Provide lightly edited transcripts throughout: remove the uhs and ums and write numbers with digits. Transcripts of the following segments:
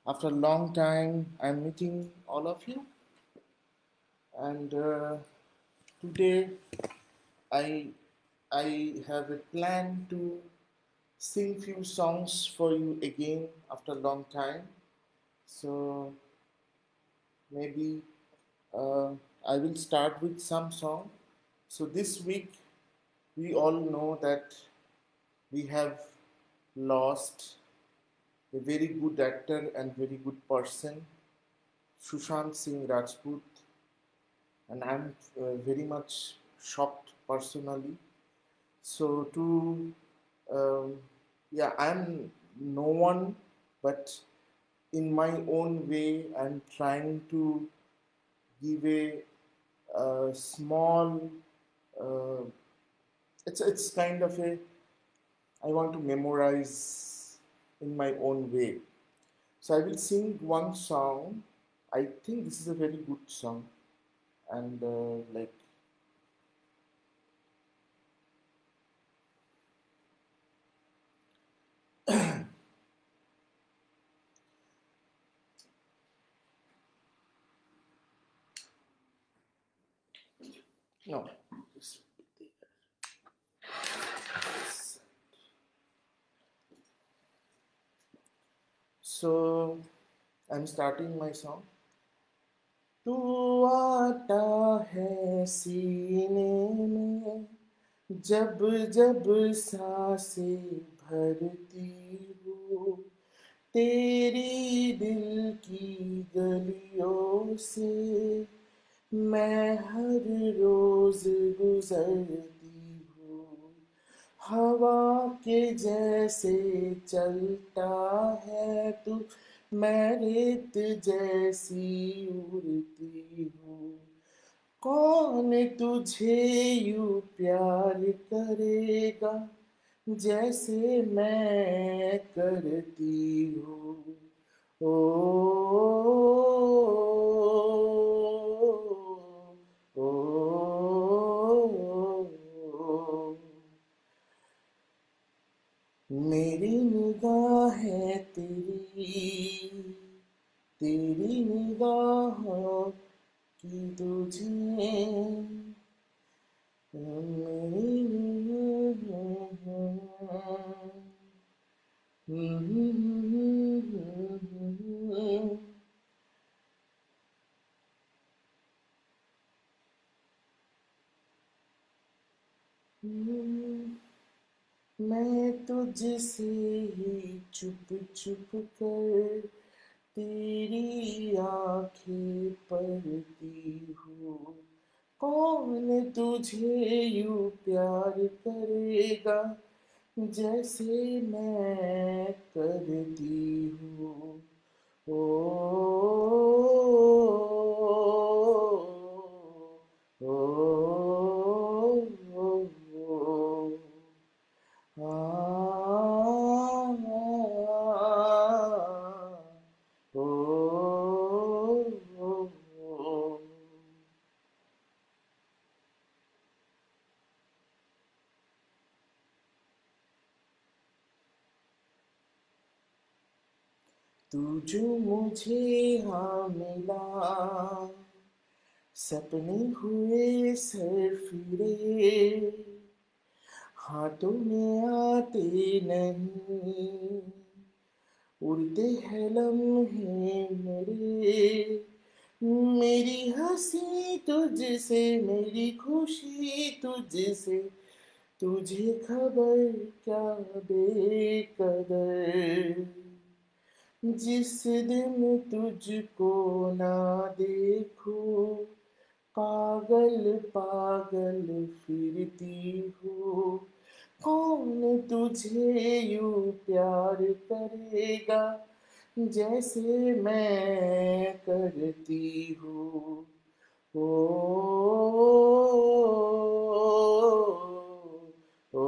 After a long time, I'm meeting all of you, and today I I have a plan to sing few songs for you again after a long time. So maybe uh, I will start with some song. So this week we all know that we have lost a very good actor and very good person, Sushant Singh Rajput, and I'm very much shocked personally. So um, yeah, I'm no one, but in my own way, I'm trying to give a small. Uh, it's kind of a I want to memorize in my own way. So I will sing one song. I think this is a very good song, and like no. So I'm starting my song. तू आता है सीने में जब जब सांसें भरती हूँ तेरी दिल की गलियों से मैं हर रोज गुजरती हूँ हवा के जैसे चलता है तू मैं रेत जैसी उड़ती हूँ कौन तुझे यूं प्यार करेगा जैसे मैं करती हूँ ओ, ओ, ओ, मेरी निगाहें तेरी तेरी निगाहों की तुझे मैं तुझसे ही चुप चुप कर तेरी आंखें पढ़ती हूँ कौन तुझे यूं प्यार करेगा जैसे मैं करती हूँ ओ, ओ, ओ, ओ, आ, ओ, ओ, ओ, तू जो मुझे हाँ मिला सपने हुए सर फिरे हाथों में आते नहीं उड़ते हैं लम्हे मेरे मेरी हंसी तुझसे मेरी खुशी तुझसे तुझे खबर क्या बेकदर जिस दिन तुझको ना देखूं पागल पागल फिरती हूँ कौन तुझे यूं प्यार करेगा जैसे मैं करती हूँ ओ, ओ,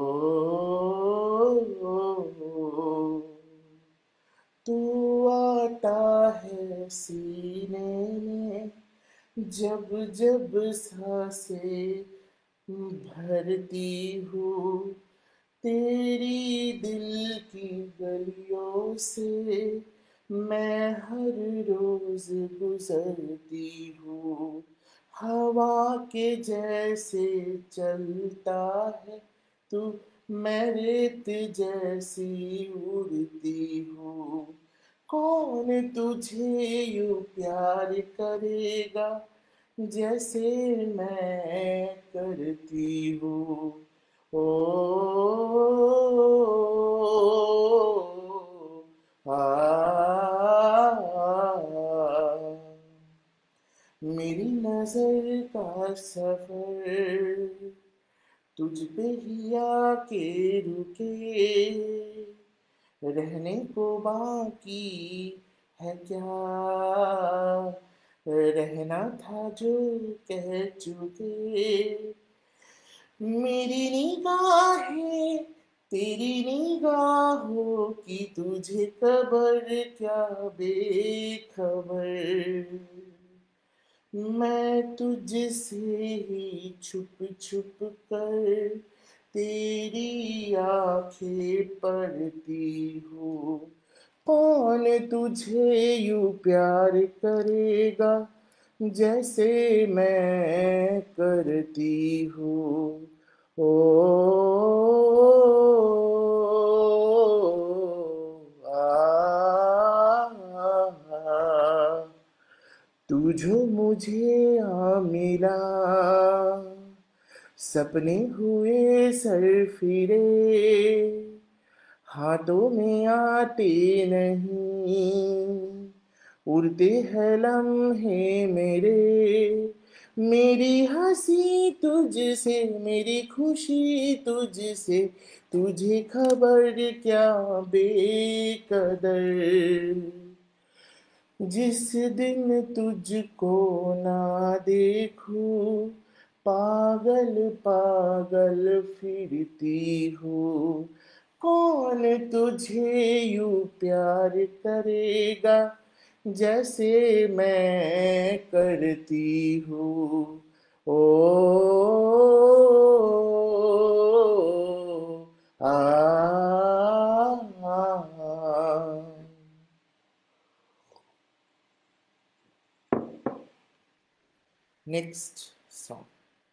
ओ, तू आता है सीने में जब जब सांसें भरती हूँ तेरी दिल की गलियों से मैं हर रोज गुजरती हूँ, हवा के जैसे चलता है तू, मैं रेत जैसी उड़ती हूँ। कौन तुझे यूं प्यार करेगा जैसे मैं करती हूँ। ओ मेरी नजर का सफर तुझ पे ही आके रुके, रहने को बाकी है क्या, रहना था जो कह चुके। मेरी निगाहें तेरी निगाहों की तुझे खबर क्या बेखबर, मैं तुझसे ही छुप छुप कर तेरी आंखें पढ़ती हूँ। कौन तुझे यूं प्यार करेगा जैसे मैं करती हूँ। ओ तू जो मुझे मिला, सपने हुए सर फिरे, हाथों में आते नहीं, उड़ते हैं लम्हे मेरे। मेरी हंसी तुझसे, मेरी खुशी तुझसे, तुझे खबर क्या बेकदर, जिस दिन तुझको ना देखूं पागल पागल फिरती हूँ। कौन तुझे यूं प्यार करेगा जैसे मैं करती हूँ। ओ आ, Next song.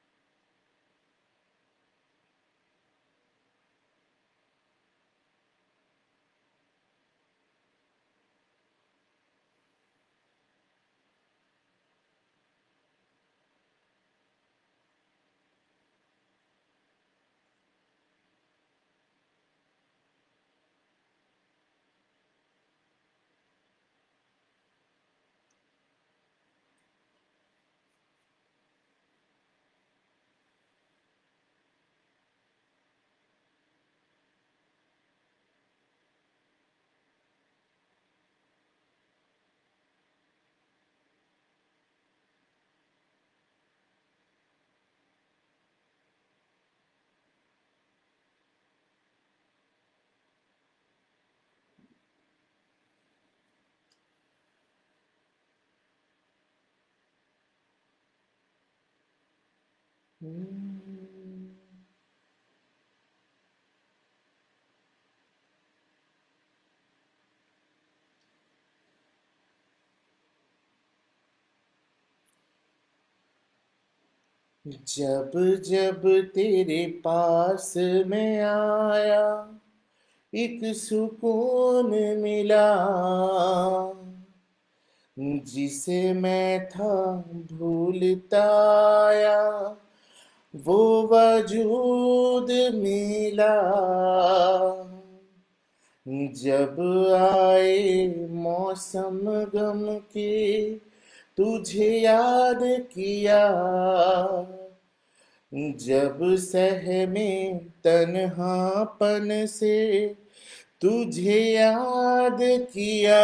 जब जब तेरे पास में आया एक सुकून मिला, जिसे मैं था भूलता आया वो वजूद मिला। जब आए मौसम गम के तुझे याद किया, जब सहमे तन्हापन से तुझे याद किया,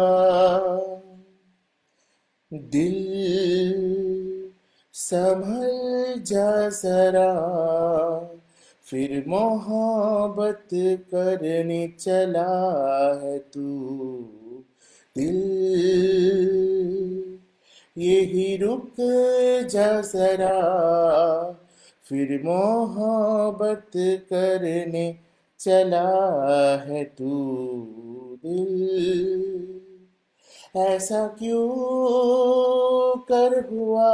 दिल संभल जा जरा फिर मोहब्बत करने चला है तू। दिल यही रुक जा जरा फिर मोहब्बत करने चला है तू। दिल ऐसा क्यों कर हुआ,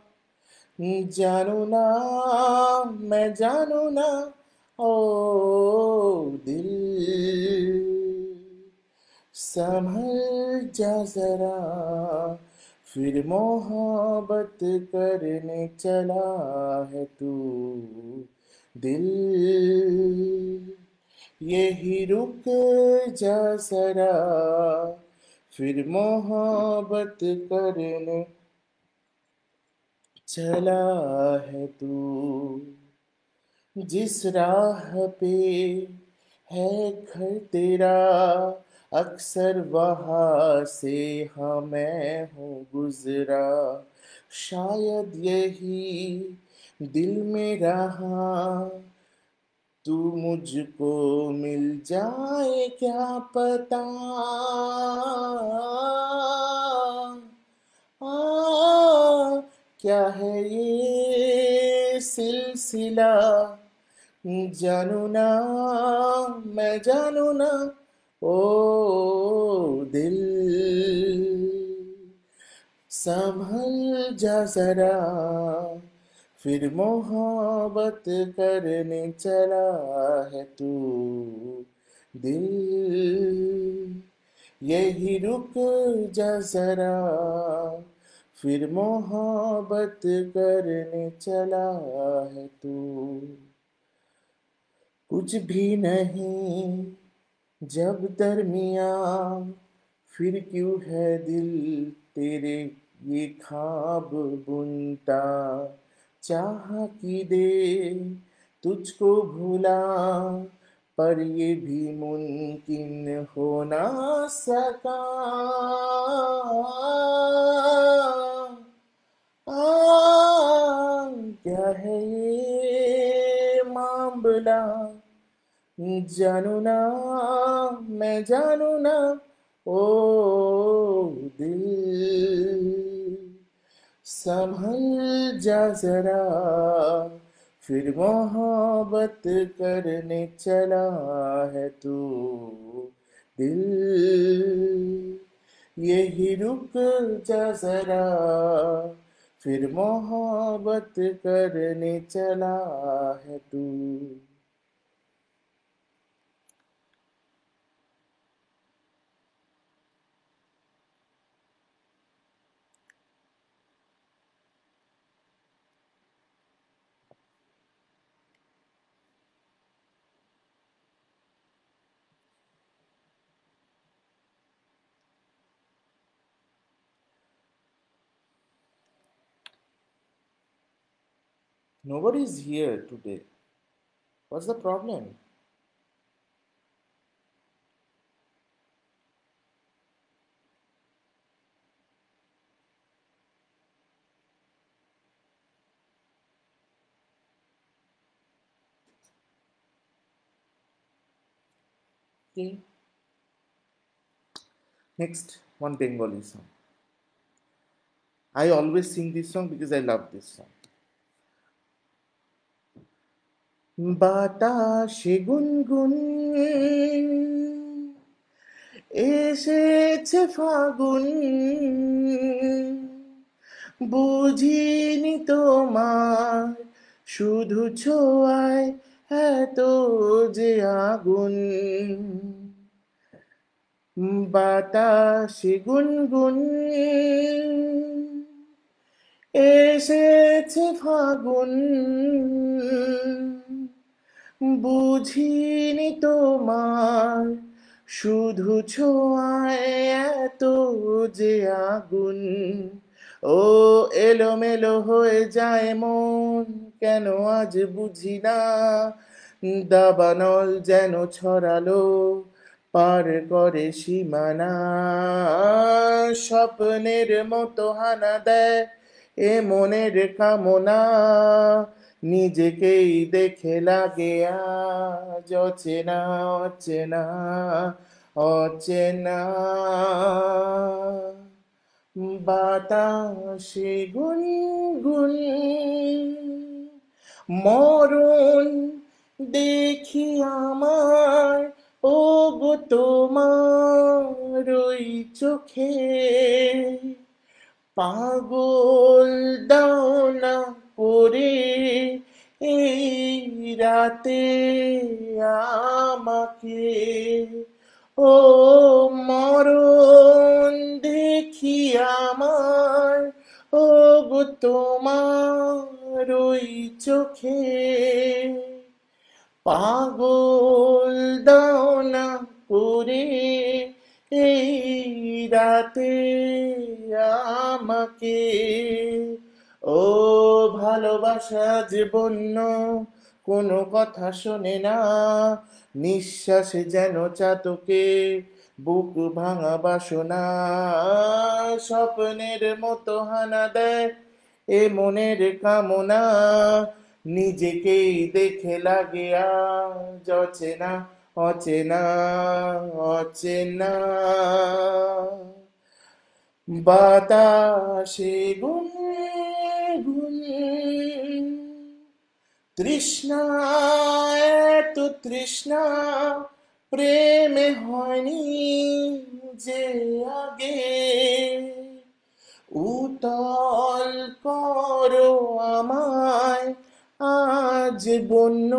जानू ना, मैं जानू ना, ओ दिल, संभल जा जरा, फिर मोहब्बत करने चला है तू, दिल, यही रुक जा जरा, फिर मोहब्बत करने चला है तू, जिस राह पे है घर तेरा, अक्सर वहाँ से हाँ मैं हूँ गुजरा, शायद यही दिल में रहा, तू मुझको मिल जाए क्या पता, क्या है ये सिलसिला, जानू ना, मैं जानू ना, ओ दिल, संभल जा जरा, फिर मोहब्बत करने चला है तू, दिल, यही रुक जा जरा, फिर मोहब्बत करने चला है तू, कुछ भी नहीं जब दरमिया, फिर क्यों है दिल तेरे ये ख्वाब बुनता, चाह की दे तुझको भूला, पर ये भी मुमकिन हो ना सका, क्या है ये मामला, जानू ना, मैं जानू ना, ओ दिल, संभल जा जरा, फिर मोहब्बत करने चला है तू, दिल, यही रुक जा जरा, फिर मोहब्बत करने चला है तू। Nobody is here today. What's the problem? Okay. Next, one Bengali song. I always sing this song because I love this song. বাতাসে গুনগুন এসেছে ফাগুন, বুঝিনি তোমার শুধু ছোঁয়ায় এত যে আগুন, বাতাসে গুনগুন এসেছে ফাগুন, বুঝিনি তোমার শুধু ছোঁয়ায় এত যে আগুন, ও এলোমেলো হয়ে যায় মন, কেন আজ বুঝি না, দাবানল যেন ছড়ালো পার করে সীমানা, স্বপ্নের মতো হানা দেয় এ মনের কামনা, নিজেকেই দেখে লাগে আজ অচেনা অচেনা অচেনা, বাতাসে গুনগুন মরণ দেখি আমার, ও গো তোমার ওই ওই চোখে পাগল দাও না করে এই রাতে আমাকে ও মরণ দেখি আমার ও গো তোমার ওই চোখে পাগল দাও না করে এই রাতে আমাকে ও ভালোবাসা যে বন্য কোনো কথা শোনে না নিঃশ্বাসে যেন চাতকে বুক ভাঙা বাসনা স্বপ্নের মতো হানা দেয় এ মনের কামনা নিজেকেই দেখে লাগে আজ অচেনা অচেনা অচেনা বাতাসে গুনগুন তৃষ্ণা এত তৃষ্ণা প্রেমে হয়নি যে আগে উতল করো আমায় আজ বন্য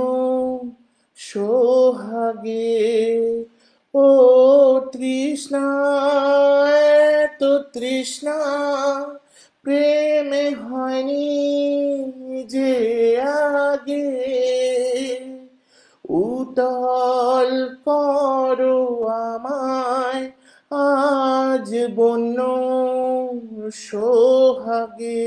সোহাগে ও তৃষ্ণা এত তৃষ্ণা প্রেমে হয়নি যে আগে উতল করো আমায় আজ বন্য সোহাগে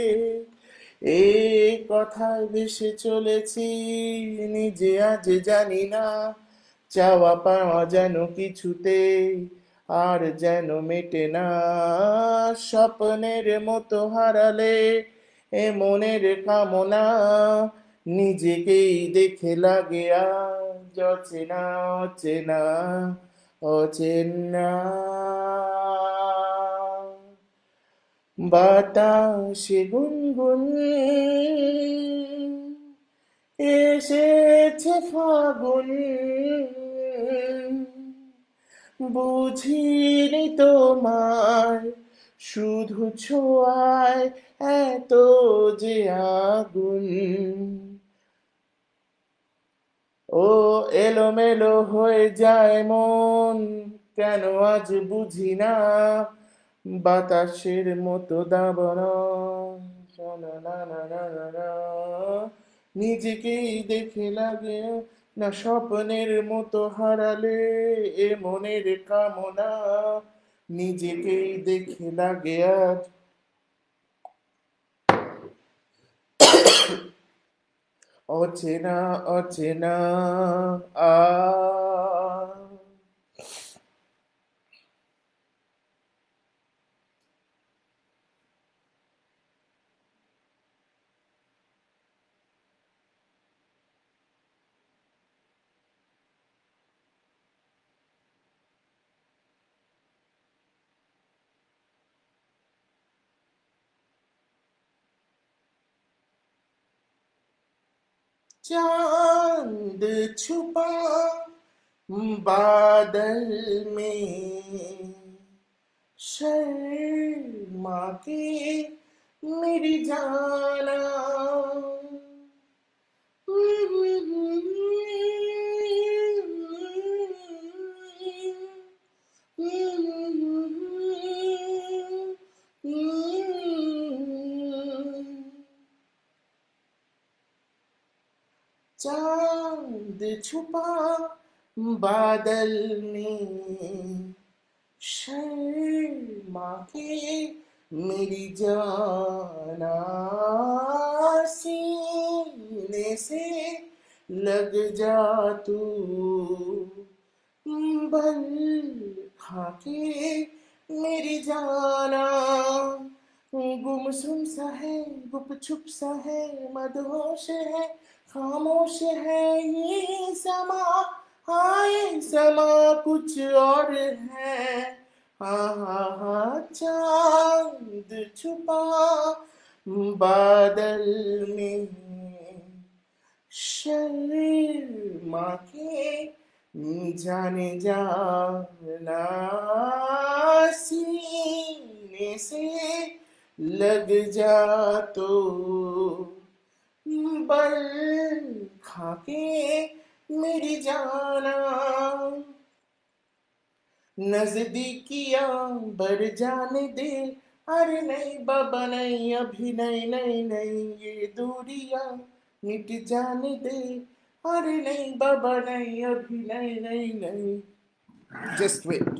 এই কথায় ভেসে চলেছি নিজে আজ জানি না চাওয়া পাওয়া যেন কিছুতে আর যেন মেটে না স্বপ্নের মতো হারালে এ মনের কামনা নিজেকেই দেখে লাগে আজ অচেনা অচেনা অচেনা বাতাসে গুনগুন এসেছে ফাগুন বুঝিনি তোমার শুধু ছোঁয়ায় এত যে আগুন ও এলোমেলো হয়ে যায় মন কেন আজ বুঝি না বাতাসের মতো দাবনা নিজেকেই দেখে লাগে না স্বপ্নের মতো হারালে এ মনের কামনা নিজেকেই দেখে লাগে আজ অচেনা অচেনা আ चांद छुपा बादल में शर्मा के मेरी जाना चांद छुपा बादल में शर्मा के मेरी जाना सीने से लग जा तू बल खाके मेरी जाना गुमसुम सा है गुपचुप सा है मदहोश है खामोश है ये समा हाँ ये समा कुछ और है हाँ हाँ हाँ चांद छुपा बादल में शर्मा के जाने जाना लग जा तो बल खाके मेरी जाना, नजदीकियां बढ़ जाने दे। अरे नहीं बाबा नहीं, अभी नहीं नहीं नहीं, ये दूरियां मिट जाने दे। अरे नहीं बाबा नहीं, अभी नहीं नहीं नहीं, जस्ट वेट।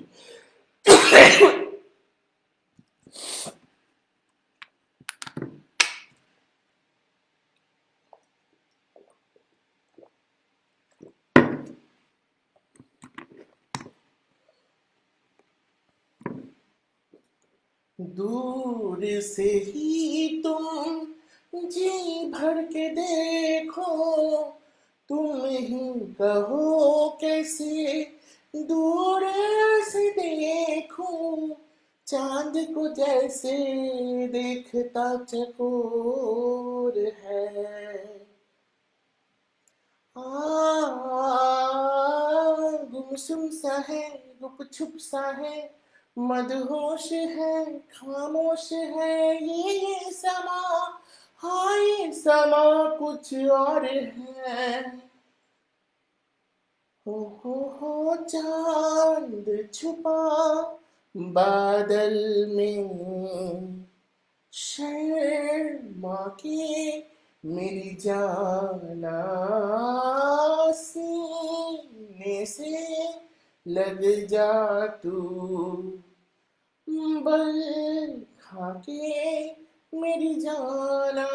दूर से ही तुम जी भर के देखो, तुम ही कहो कैसे दूर से देखूं, चांद को जैसे देखता चकोर है। गुमसुम सा है, गुपचुप सा है, मदहोश है, खामोश है ये समा। हाँ ये समा कुछ और है। हो चांद छुपा बादल में, शर्मा के मेरी जाना, सीने से लग जा तू, बल खाके मेरी जाना।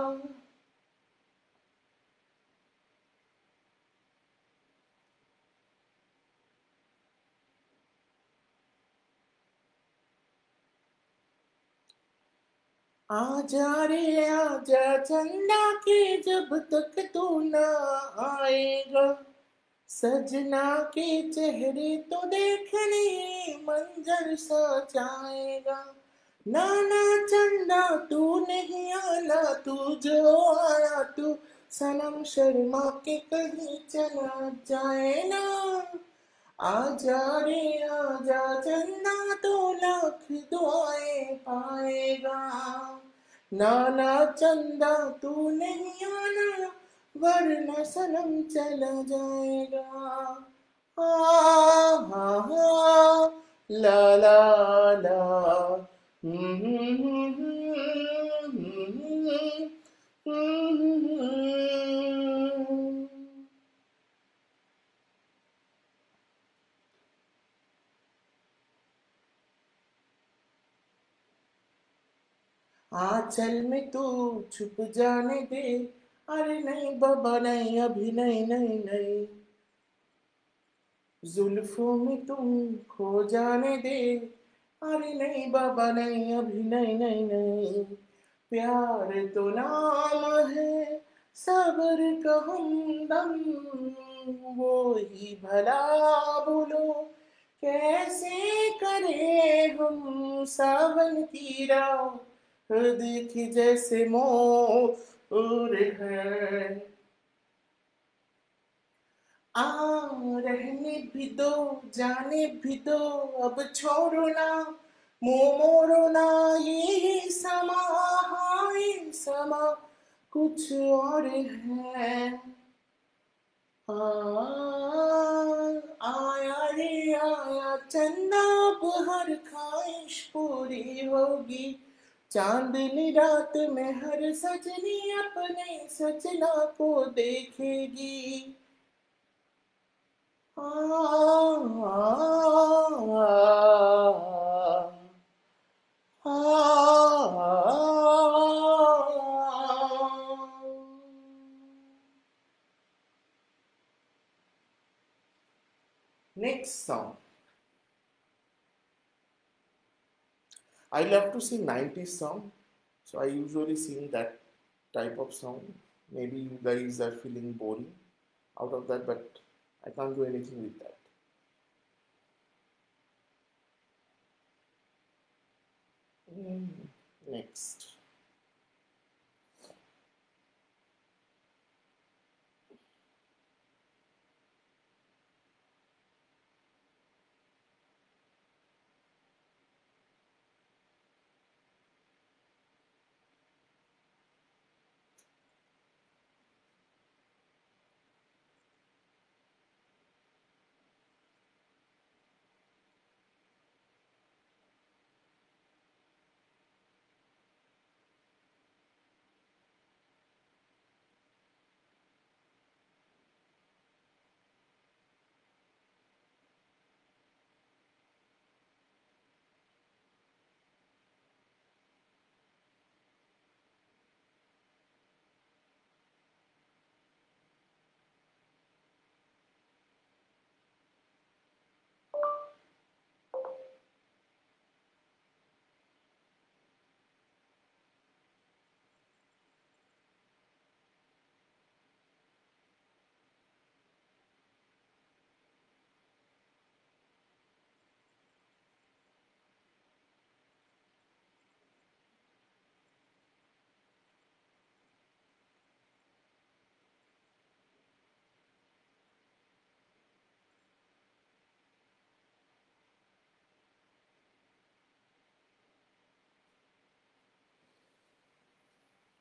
आजा रे आजा चंदा के, जब तक तू ना आएगा, सजना के चेहरे तो देखने मंजर सा जाएगा। नाना चंदा तू नहीं आना, तू जो आया तू सनम शर्मा के कहीं चला जाए ना। आजा रे आजा चंदा, तो लाख दुआएं पाएगा। नाना चंदा तू नहीं आना, वरना सनम चला जाएगा। हा हा, ला ला ला, हम्म, आंचल में तू छुप जाने दे। अरे नहीं बाबा नहीं, अभी नहीं नहीं नहीं, जुल्फों में तुम खो जाने दे। अरे नहीं बाबा नहीं, अभी नहीं नहीं नहीं, प्यार तो नाम है सबर का हमदम, वो ही भला बोलो कैसे करे हम सावन की राह देखी जैसे मोर है। आ रहने भी दो, जाने भी दो, अब छोड़ो ना, मुंह मोड़ो ना, ये समा, हाँ ये समा कुछ और है। आ, आया रे आया चंदा, अब हर ख्वाहिश पूरी होगी, चांदनी रात में हर सजनी अपने सजना को देखेगी। Next song. I love to sing 90s song, so I usually sing that type of song. Maybe you guys are feeling boring out of that, but I can't do anything with that. Next.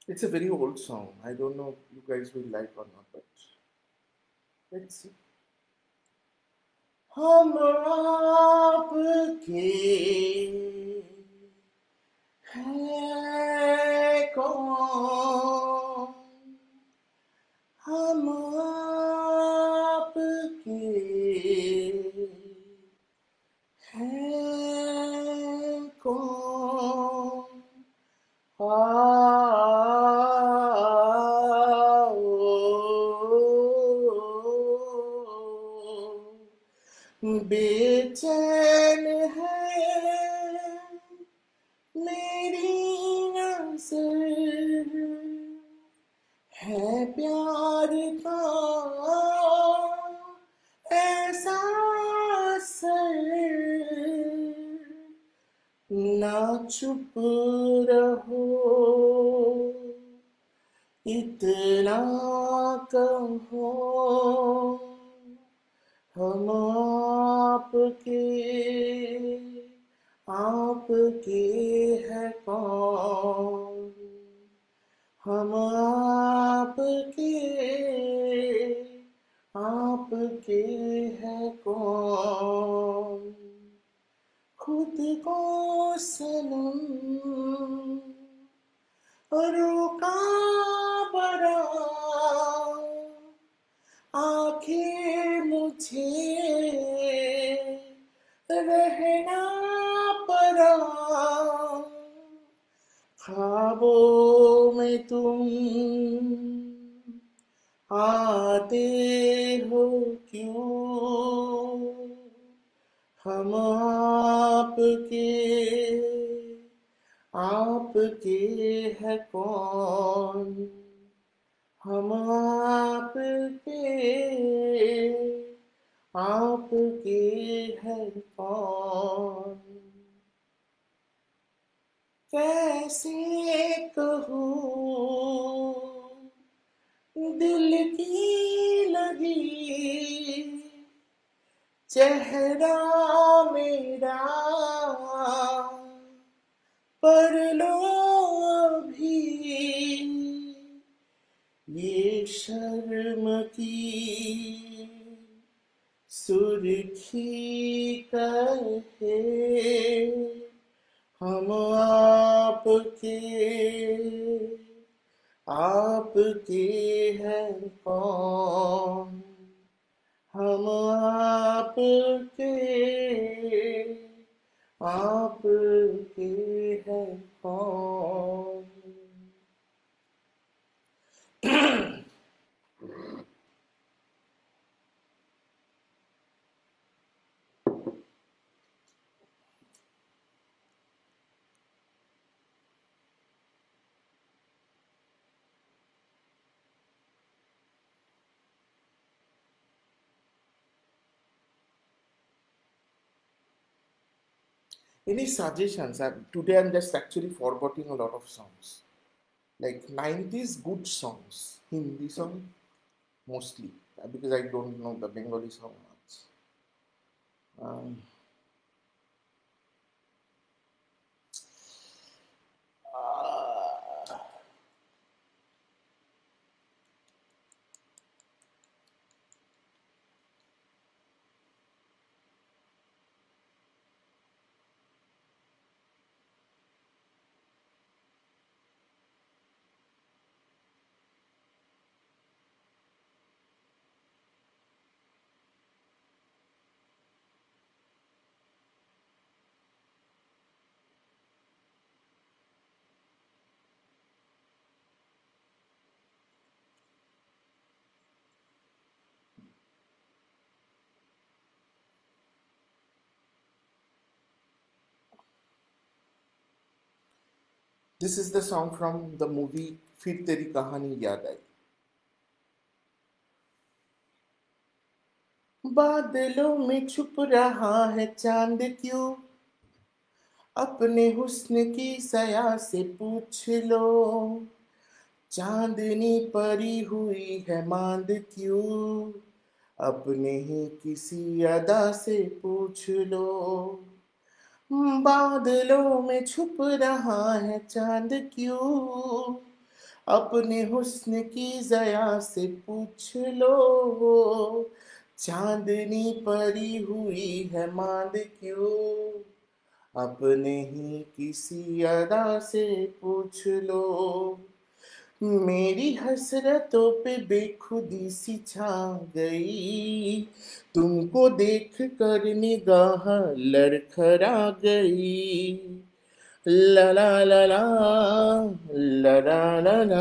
It's a very old song. I don't know if you guys will like or not, but let's see. हम आपके हैं कौन, हम आपके हैं कौन, बेचैन है मेरी नज़र, है प्यार का ऐसा असर, ना चुप रहो इतना कहो, हम आपके हैं कौन, हम आपके हैं कौन, खुद को सनम रोका बड़ा, आखिर मुझे रहना पड़ा, ख्वाबों में तुम आते हो क्यों, हम आपके हैं कौन, हम आपके हैं कौन, कैसे कहूँ दिल की लगी चेहरा मेरा, पर लो अभी ये शर्म की सुर्खी कहे, हम आपके हैं कौन, हम आपके हैं कौन। Any suggestions? Today I'm just actually forgetting a lot of songs. Like 90s good songs, Hindi song mostly, because I don't know the Bengali song much. Um, uh, this is the song from the movie फिर तेरी कहानी याद आई। बादलों में छुप रहा है चांद क्यों, अपने हुस्न की सया से पूछ लो, चांदनी परी हुई है मांद क्यों, अपने ही किसी अदा से पूछ लो, बादलों में छुप रहा है चांद क्यों, अपने हुस्न की ज़या से पूछ लो, चांदनी परी हुई है मांद क्यों, अपने ही किसी अदा से पूछ लो। मेरी हसरतों पे बेखुदी सी छा गई, तुमको देख कर निगाह लड़खड़ा गई। ला ला ला ला ला ला ला ला।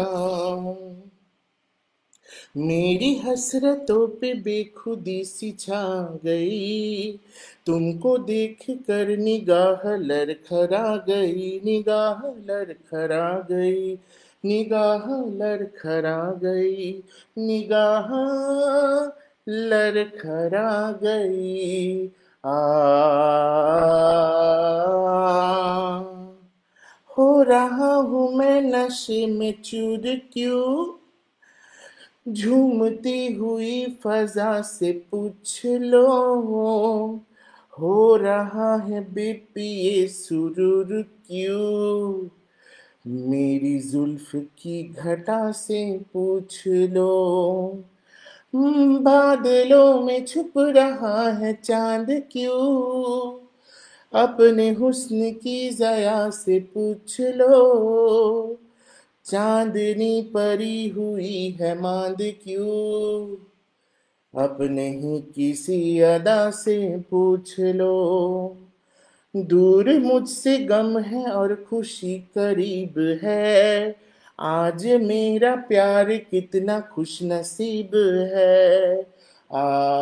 मेरी हसरतों पे बेखुदी सी छा गई, तुमको देख कर निगाह लड़खड़ा गई, निगाह लड़खड़ा गई, निगाह लड़खड़ा गई, निगाह लड़खड़ा गई। आ हो रहा हूँ मैं नशे में चूर क्यों, झूमती हुई फजा से पूछ लो। हो रहा है बेबी ये सुरूर क्यों, मेरी जुल्फ की घटा से पूछ लो। बादलों में छुप रहा है चांद क्यों, अपने हुस्न की ज़या से पूछ लो। चांदनी परी हुई है मांद क्यों, अपने ही किसी अदा से पूछ लो। दूर मुझसे गम है और खुशी करीब है, आज मेरा प्यार कितना खुश नसीब है। आ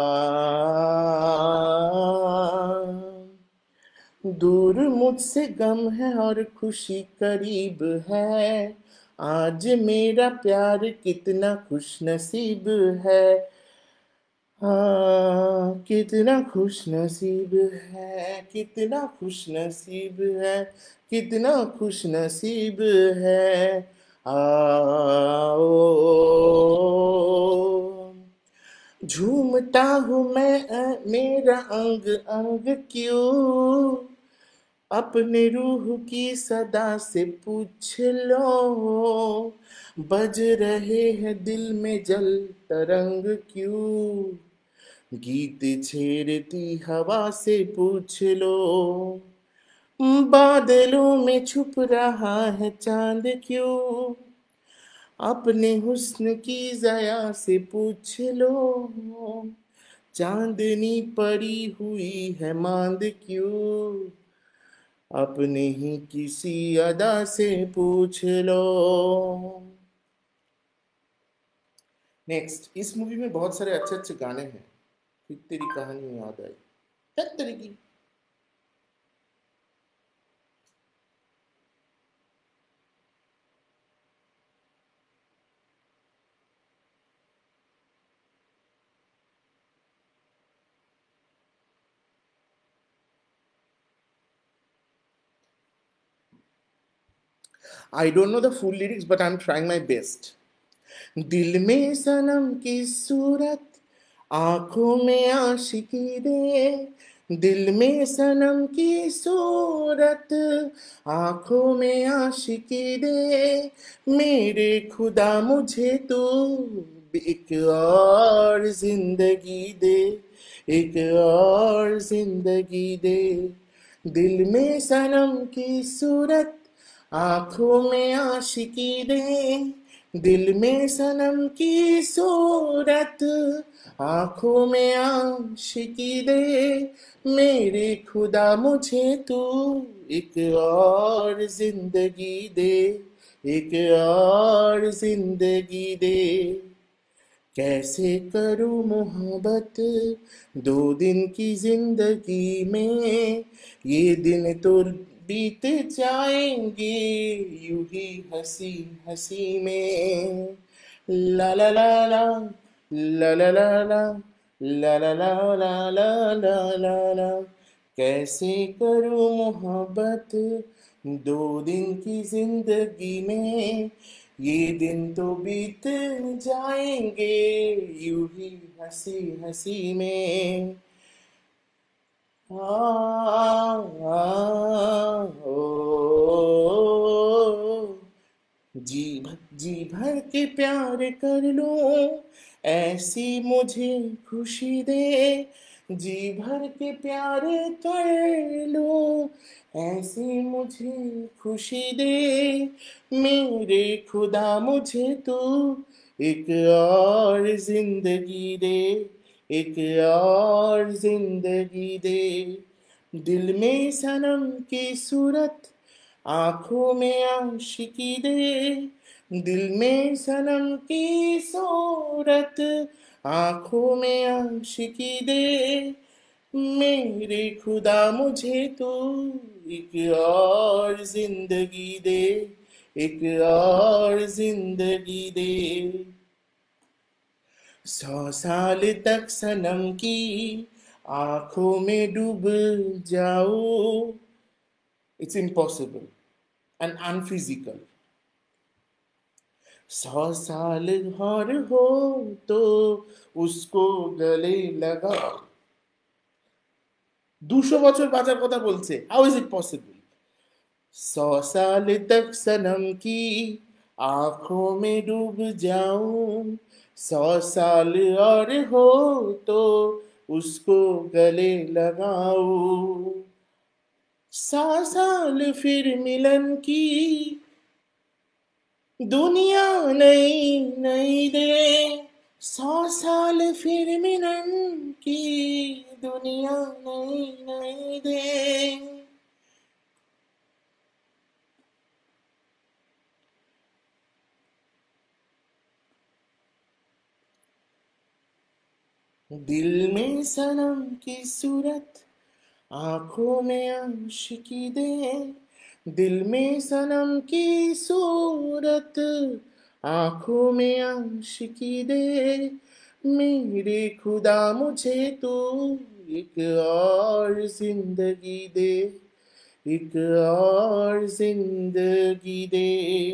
दूर मुझसे गम है और खुशी करीब है, आज मेरा प्यार कितना खुश नसीब है। हाँ कितना खुश नसीब है, कितना खुश नसीब है, कितना खुश नसीब है। आओ झूमता हूँ मैं मेरा अंग अंग क्यों, अपने रूह की सदा से पूछ लो। बज रहे हैं दिल में जल तरंग क्यों, गीत छेड़ती हवा से पूछ लो। बादलों में छुप रहा है चांद क्यों, अपने हुस्न की ज़या से पूछ लो। चांदनी पड़ी हुई है मांद क्यों, अपने ही किसी अदा से पूछ लो। नेक्स्ट, इस मूवी में बहुत सारे अच्छे अच्छे गाने हैं। फिर तेरी कहानी याद आई, क्या तरीकी। I don't know the full lyrics, but I'm trying my best. दिल में सनम की सूरत, आंखों में आशिकी दे। दिल में सनम की सूरत, आंखों में आशिकी दे। मेरे खुदा मुझे तू एक और जिंदगी दे, एक और जिंदगी दे। दिल में सनम की सूरत, आंखों में आशिकी दे। दिल में सनम की सूरत, आंखों में आशिकी दे। मेरे खुदा मुझे तू एक और जिंदगी दे, एक और जिंदगी दे। कैसे करूं मोहब्बत दो दिन की जिंदगी में, ये दिन तो बीत जाएंगे यूं ही हंसी हंसी में। ला ला ला ला ला ला ला ला ला ला ला ला ला ला ला ला। कैसे करूं मोहब्बत दो दिन की जिंदगी में, ये दिन तो बीत जाएंगे यूं ही हंसी हंसी में। आ, आ, ओ, जी जी भर के प्यार कर लो, ऐसी मुझे खुशी दे। जी भर के प्यार कर लो, ऐसी मुझे खुशी दे। मेरे खुदा मुझे तू एक और जिंदगी दे, एक और जिंदगी दे। दिल में सनम की सूरत, आंखों में आशिकी दे। दिल में सनम की सूरत, आंखों में आशिकी दे। मेरे खुदा मुझे तो एक और जिंदगी दे, एक और जिंदगी दे। 100 साल तक सनम की आंखों में डूब जाओ, इट्स इम्पॉसिबल एंड अनफिजिकल। 100 साल और हो तो उसको गले लगा। 200 বছর বাঁচার কথা বলছে, হাউ ইজ ইট পসিবল? 100 साल तक सनम की आंखों में डूब जाऊं। 100 साल और हो तो उसको गले लगाऊं। 100 साल फिर मिलन की दुनिया नई नई दे। 100 साल फिर मिलन की दुनिया नई नई दे। दिल में सनम की सूरत, आंखों में आशिकी दे। दिल में सनम की सूरत, आंखों में आशिकी दे। मेरे खुदा मुझे तू एक और जिंदगी दे, एक और जिंदगी दे।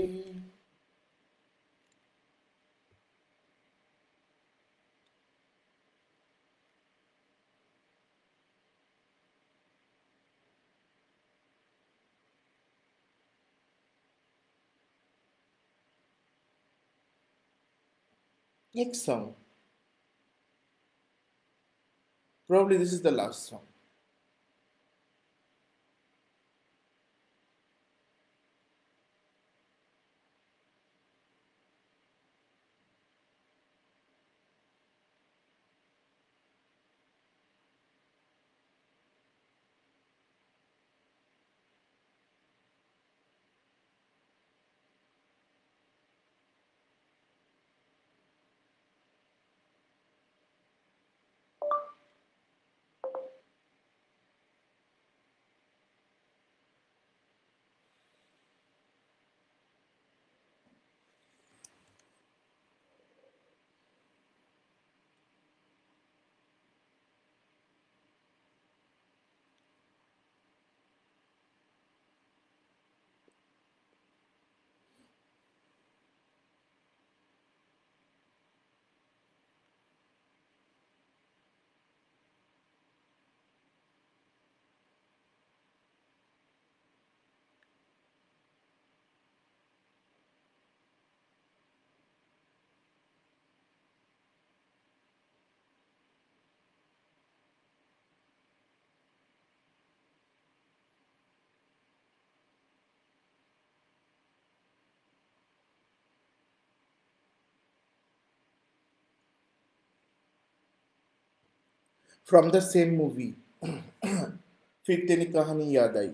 Next song. Probably this is the last song. From the same movie. फिर तेरी कहानी याद आई।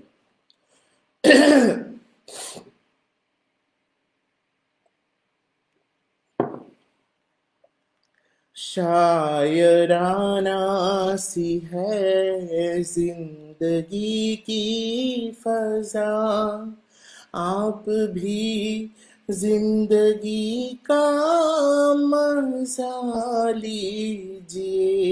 शायराना सी है जिंदगी की फजा, आप भी जिंदगी का मजा लीजिए।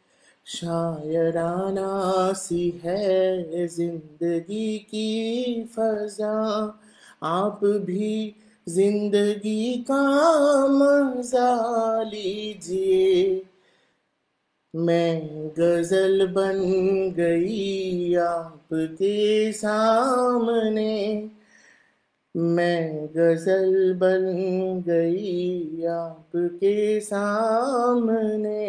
शायराना सी है जिंदगी की फजा, आप भी जिंदगी का मजा लीजिए। मैं गजल बन गई आपके सामने, मैं गजल बन गई आपके सामने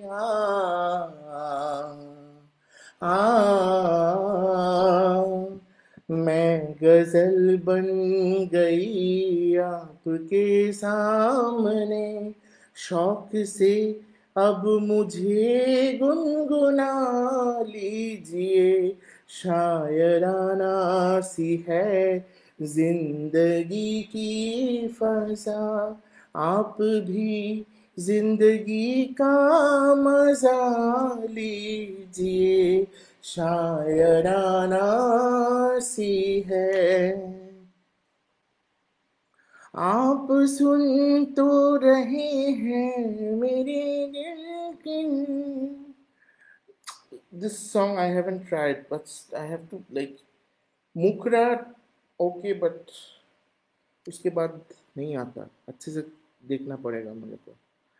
मैं गजल बन गई आपके सामने शौक से अब मुझे गुनगुना लीजिए शायराना सी है जिंदगी की फजा आप भी जिंदगी का मजा लीजिए शायराना सी है आप सुन तो रहे हैं मेरे दिल की this song I haven't tried but I have to like मुखरा ओके बट उसके बाद नहीं आता अच्छे से देखना पड़ेगा मेरे को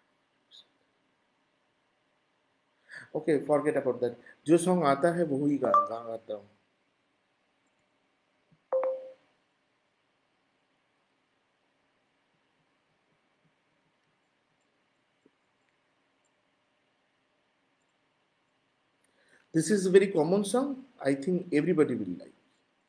ओके फॉरगेट अबाउट दैट जो सॉन्ग आता है वो ही गाता हूँ this is a very common song I think everybody will like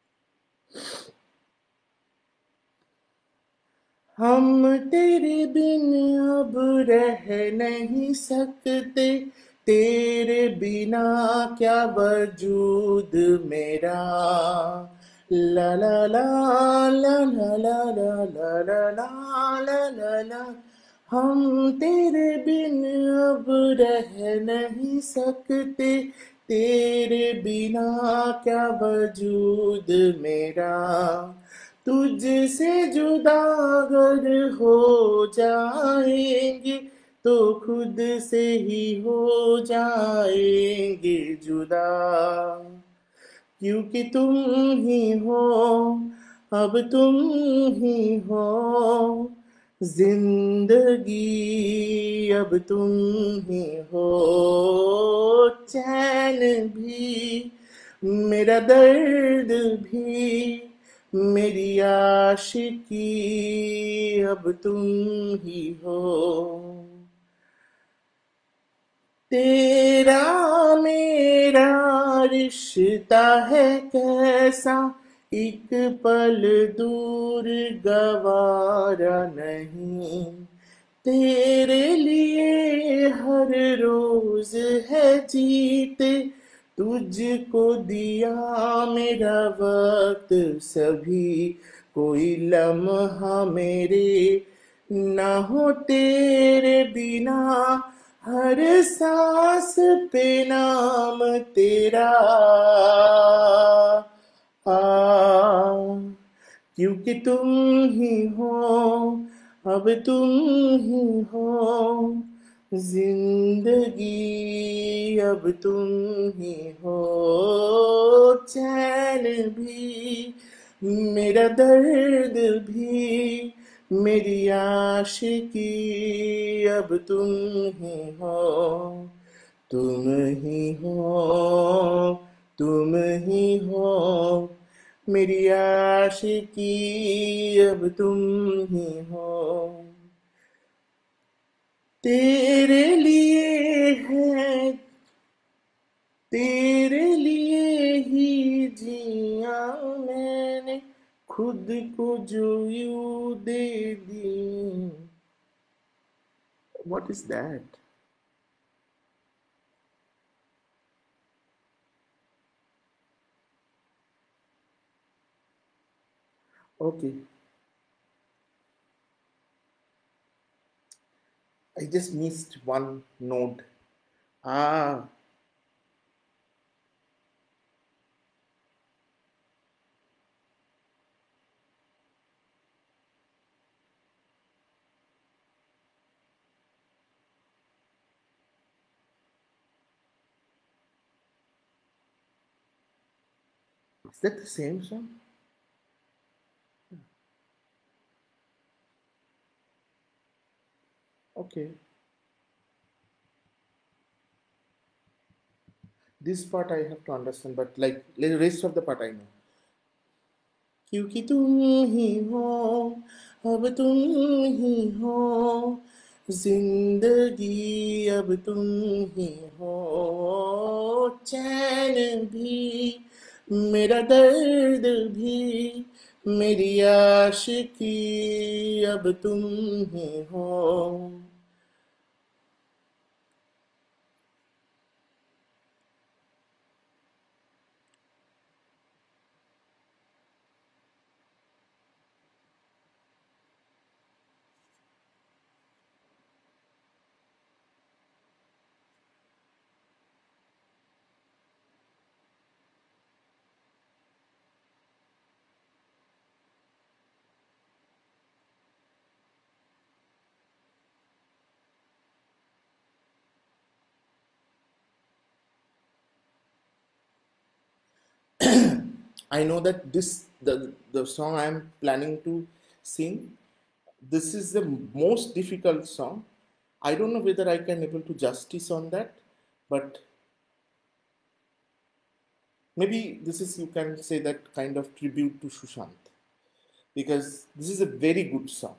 हम तेरे बिन अब रह नहीं सकते तेरे बिना क्या वजूद मेरा ला ला ला ला ला ला ला ला ला ला ला ला ला हम तेरे बिन अब रह नहीं सकते तेरे बिना क्या वजूद मेरा तुझसे जुदा अगर हो जाएंगे तो खुद से ही हो जाएंगे जुदा क्योंकि तुम ही हो अब तुम ही हो जिंदगी अब तुम ही हो चैन भी मेरा दर्द भी मेरी आशिकी अब तुम ही हो तेरा मेरा रिश्ता है कैसा एक पल दूर गवारा नहीं तेरे लिए हर रोज है जीते तुझको दिया मेरा वक्त सभी कोई लम्हा मेरे ना हो तेरे बिना हर सांस पे नाम तेरा क्योंकि तुम ही हो अब तुम ही हो जिंदगी अब तुम ही हो चैन भी मेरा दर्द भी मेरी आशिकी अब तुम ही हो तुम ही हो तुम ही हो मेरी आशिकी अब तुम ही हो तेरे लिए है तेरे लिए ही जिया मैंने खुद को जो यूं दे दी What is that? Okay, I just missed one note. Ah, is that the same song? Okay, this part I have to understand, but like the rest of the part I know. क्योंकि तुम ही हो, अब तुम ही हो, जिंदगी अब तुम ही हो, चैन भी, मेरा दर्द भी, मेरी आशिकी अब तुम ही हो. I know that the song I am planning to sing, this is the most difficult song. I don't know whether I can able to justice on that, but maybe this is, you can say, that kind of tribute to Sushant, because this is a very good song.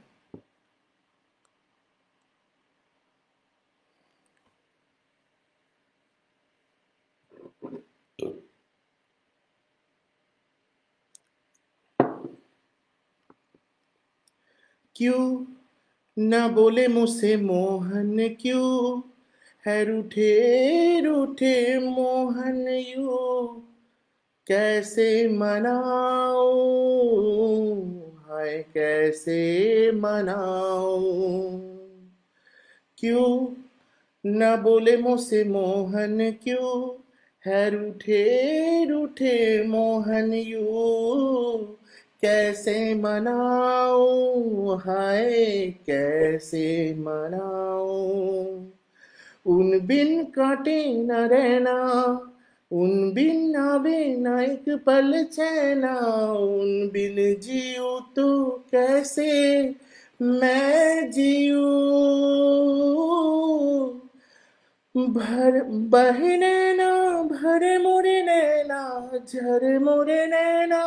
क्यों न बोले मुझसे मोहन, क्यों है रूठे रूठे Mohan, you कैसे मनाऊं, हाय कैसे मनाऊं. क्यों न बोले मुझसे मोहन, क्यों है रूठे रूठे मोहन, यू कैसे मनाऊं, हाय कैसे मनाऊं. उन बिन काटे न रहना, उन बिन आवे न एक पल चैना, उन बिन जीऊं तो कैसे मैं जीऊं. भर बहे नैना, भरे मोरे नैना, झरे मोरे नैना,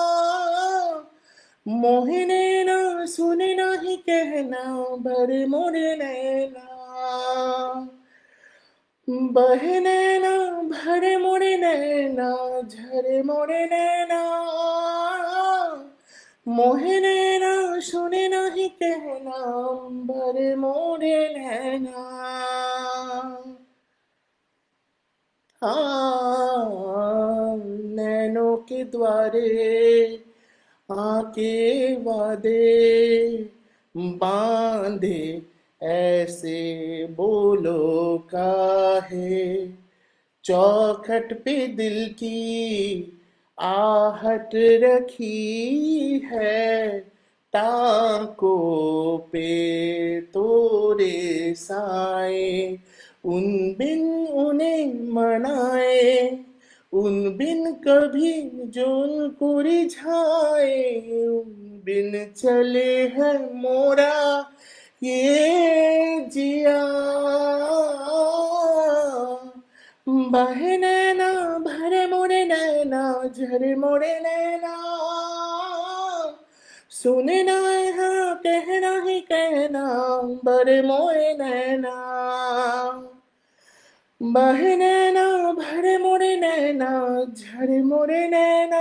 मोहे नैना सुने नाही कहना, भरे मोरे नैना. बहे नैना, भरे मोरे नैना, झरे मोरे नैना, मोहे नैना सुने नाही कहना, भरे मोरे नैना. हाँ, नैनों के द्वारे आके वादे बांधे, ऐसे बोलो काहे, चौखट पे दिल की आहट रखी है, टांकों पे तोरे साए, उन बिन उन्हें मनाए, उन बिन कभी जो उनको रिझाए, उन बिन चले है मोरा ये जिया. बहे नैना, भरे मोरे नैना, झरे मोरे नैना, सुने ना है कहना ही कहना, भरे मोरे नैना. बहे नैना, भरे मोरे नैना, झरे मोरे नैना,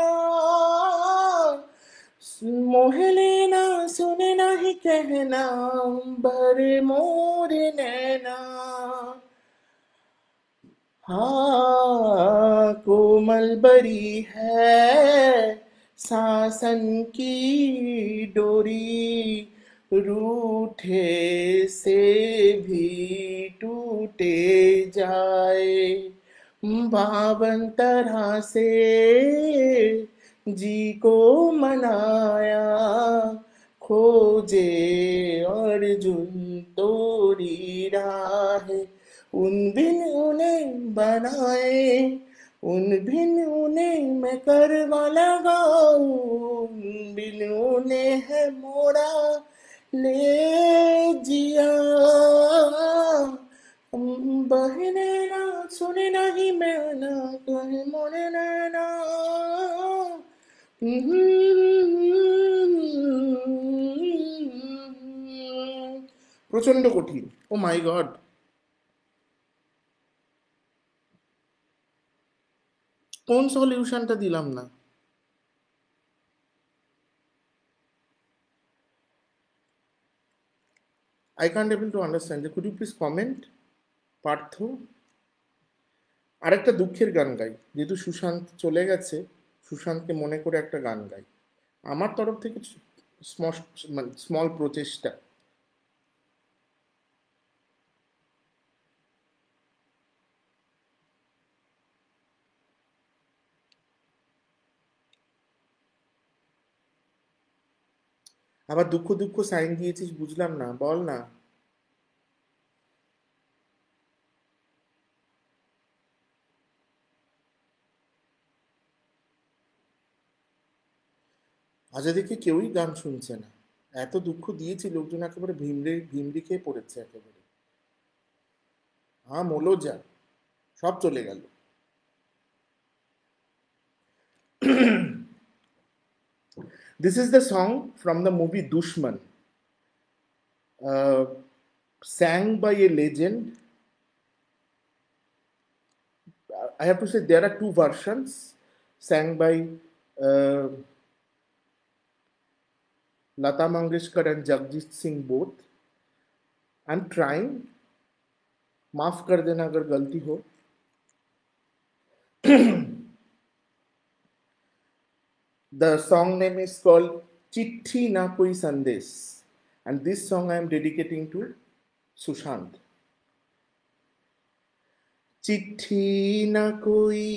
मोहे लेना सुने ना ही कहना, भरे मोरे नैना. हाँ, कोमल बरी है सासन की डोरी, रूठे से भी टूटे जाए, बावन तरह से जी को मनाया, खोजे अर्जुन तोरी राह, उन बिन उन्हें बनाए, उन बिन उन्हें मैं करवा लगाऊं, उन बिन उन्हें है मोरा ले जिया. बहे नैना सुने नहीं मैना, कहे मोरे नैना. প্রচন্ড কঠিন। ও মাই গড, কোন সলিউশনটা দিলাম না? I can't able to understand. Could you please comment, Partha? আরেকটা দুঃখের গান গাই, যেহেতু সুশান্ত চলে গেছে, সুশান্তকে মনে করে একটা গান গাই আমার তরফ থেকে, স্মল প্রচেষ্টা। আবার দুঃখ দুঃখ সাইন দিয়েছিস, বুঝলাম না, বল না। আজ দেখে কেউই গান শুনছে না, এত দুঃখ দিয়েছি, লোকজন একেবারে ভিমড়ে খেয়ে পড়েছে একেবারে। হ্যাঁ, মোলো যা, সব চলে গেল। This is the song from the movie Dushman, sang by a legend. I have to say there are two versions, sang by uh, Lata Mangeshkar and Jagjit Singh both. I'm trying, माफ कर देना अगर गलती हो। The song name is called Chitti Na Koi Sandesh, and this song I am dedicating to Sushant. चिट्ठी न कोई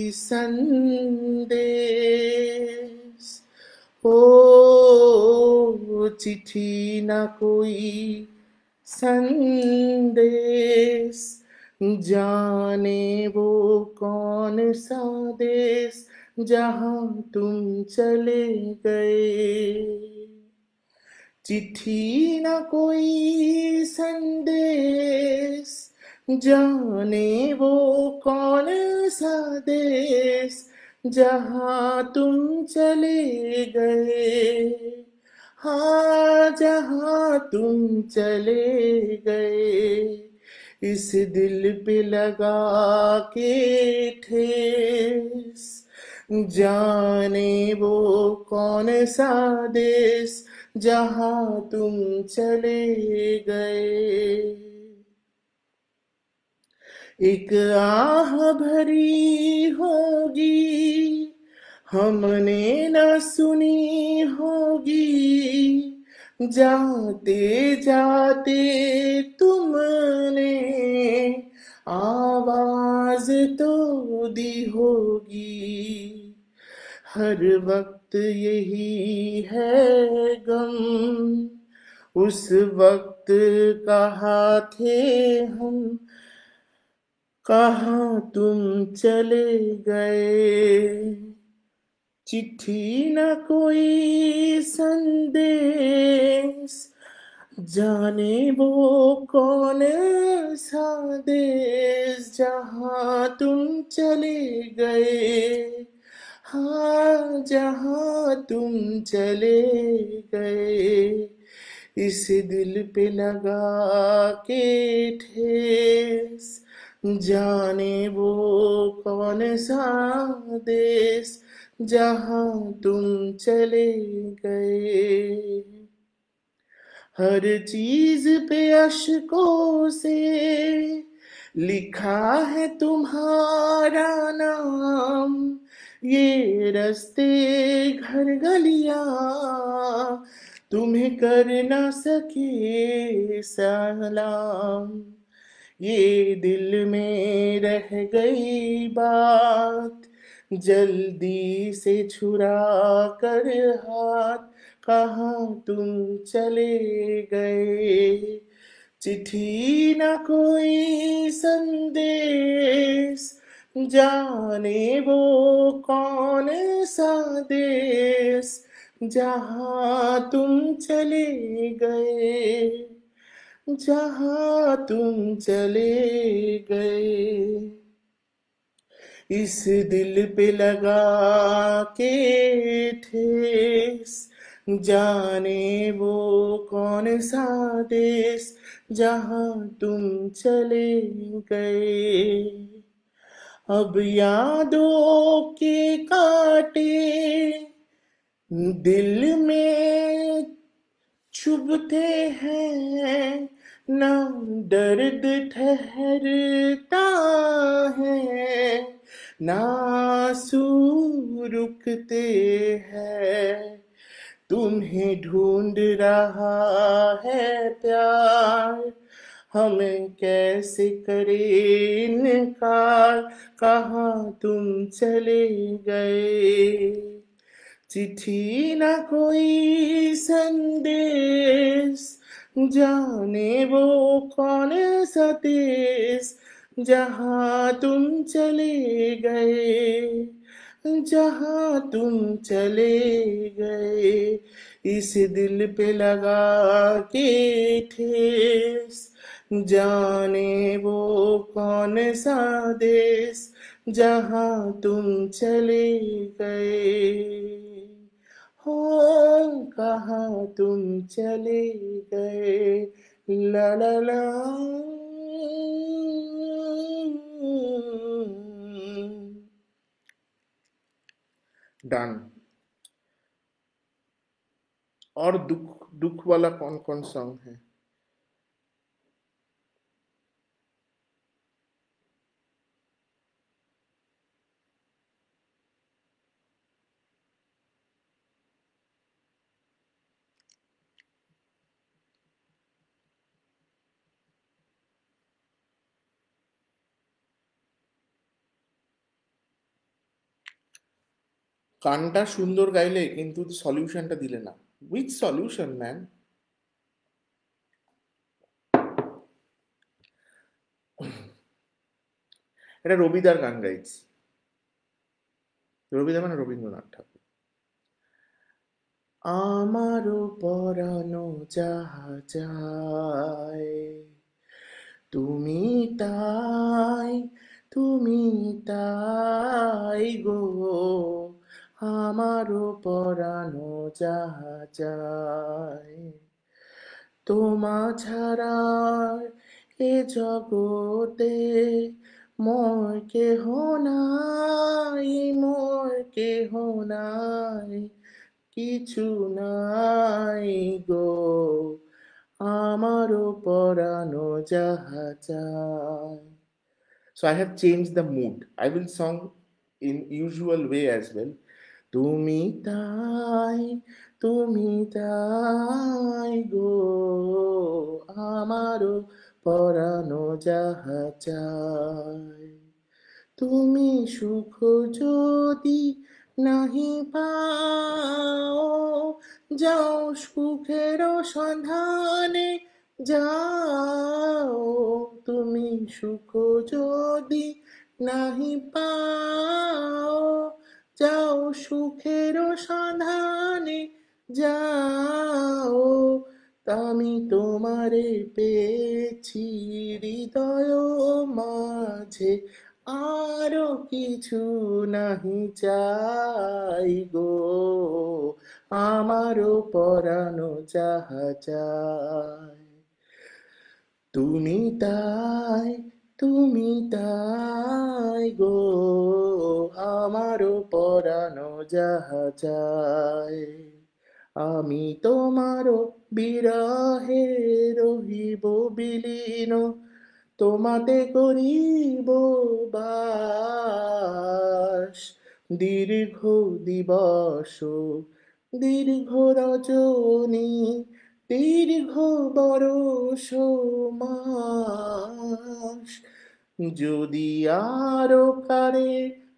संदेश, ओ चिट्ठी न कोई संदेश, जाने वो कौन सा देश जहाँ तुम चले गए। चिट्ठी न कोई संदेश, जाने वो कौन सा देश जहाँ तुम चले गए। हाँ, जहाँ तुम चले गए, इस दिल पे लगा के ठेस, जाने वो कौन सा देश जहाँ तुम चले गए। एक आह भरी होगी हमने न सुनी होगी, जाते जाते तुमने आवाज तो दी होगी। हर वक्त यही है गम, उस वक्त कहाँ थे हम, कहाँ तुम चले गए। चिट्ठी न कोई संदेश, जाने वो कौन सा देश जहाँ तुम चले गए। हाँ, जहाँ तुम चले गए, इस दिल पे लगा के ठेस, जाने वो कौन सा देश जहाँ तुम चले गए। हर चीज पे अशकों से लिखा है तुम्हारा नाम, ये रास्ते घर गलियां तुम्हें कर ना सके सलाम। ये दिल में रह गई बात, जल्दी से छुरा कर हाथ, कहाँ तुम चले गए। चिट्ठी न कोई संदेश, जाने वो कौन सा देश जहाँ तुम चले गए, जहाँ तुम चले गए। इस दिल पे लगा के ठेस, जाने वो कौन सा देश जहाँ तुम चले गए। अब यादों के कांटे दिल में चुभते हैं, ना दर्द ठहरता है, ना आंसू रुकते हैं। तुम्हें ढूंढ रहा है प्यार, हमें कैसे करे इनकार। कहाँ तुम चले गए। चिट्ठी न कोई संदेश, जाने वो कौन सा देश। जहाँ तुम चले गए, जहाँ तुम चले गए। इस दिल पे लगा के ठेस, जाने वो कौन सा देश। जहाँ तुम चले गए। हो कहाँ तुम चले गए। ला ला ला। डन। और दुख दुख वाला कौन कौन सॉन्ग है। গানটা সুন্দর গাইলে কিন্তু সলিউশনটা দিলে না। With solution man. এটা রবিদার গান গাইছি। রবিদা মানে রবীন্দ্রনাথ ঠাকুর। আমারও পরানো যাহা চায়, তুমি তাই, তুমি তাই গো। আমারও পরানো যাহা চায়, তোমা ছাড়া এ জগতে মোর কেহ নাই, মোর কেহ নাই, কিছু নাই গো। আমারও পরানো যাহা চায়। So I have changed the mood. I will sing in usual way as well. তুমি তাই, তুমি তাই গো। আমারও পরানো যাহা চায়। তুমি সুখ যদি নাহি পাও, যাও সুখের সন্ধানে যাও। তুমি সুখ যদি নাহি পাও, যাও সুখের সন্ধানে যাও। আমি তোমারে পেয়েছি হৃদয় মাঝে, আরো কিছু নাহি চাই গো। আমারও পরানো যাহা চায়, তুমি তাই, তুমি তাই গো। আমারও পরানো যাহা চায়। আমি তোমারও বিরহে রহিব বিলীন, তোমাতে করিব বাস। দীর্ঘ দিবস, দীর্ঘ রজনী, দীর্ঘ বরষ মাস। যদি আরো কারে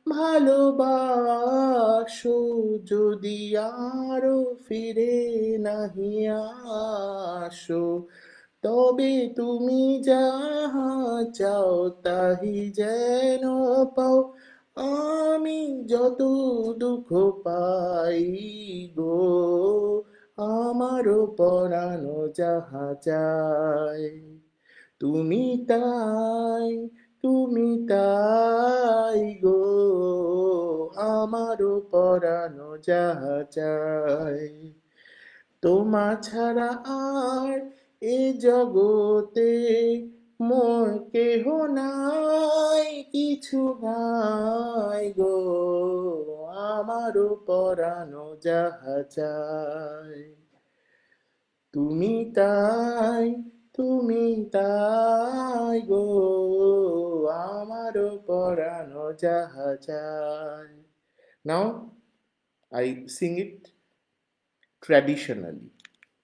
ভালোবাসো, যদি আরো ফিরে নাহি আসো, তবে তুমি যাহা চাও তাহি যেন পাও। আমি যত দুঃখ পাই গো, আমারও পরানো যাহা চায়। তুমি তাই, তুমি তাই গো। আমারও পরানো যাহা চায়। তোমা ছাড়া আর এ জগতে মোর কেহ নাই, কিছু নাই গো, আমারও পরানো যাহা চায়। তুমি তাই, তুমি তাই গো, আমারও পরানো যাহা চায়। Now I sing it traditionally.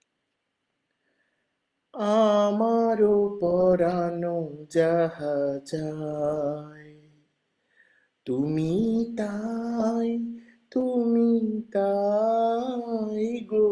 আমারও পরানো যাহা চায়, তুমি তাই, তুমি তাই গো,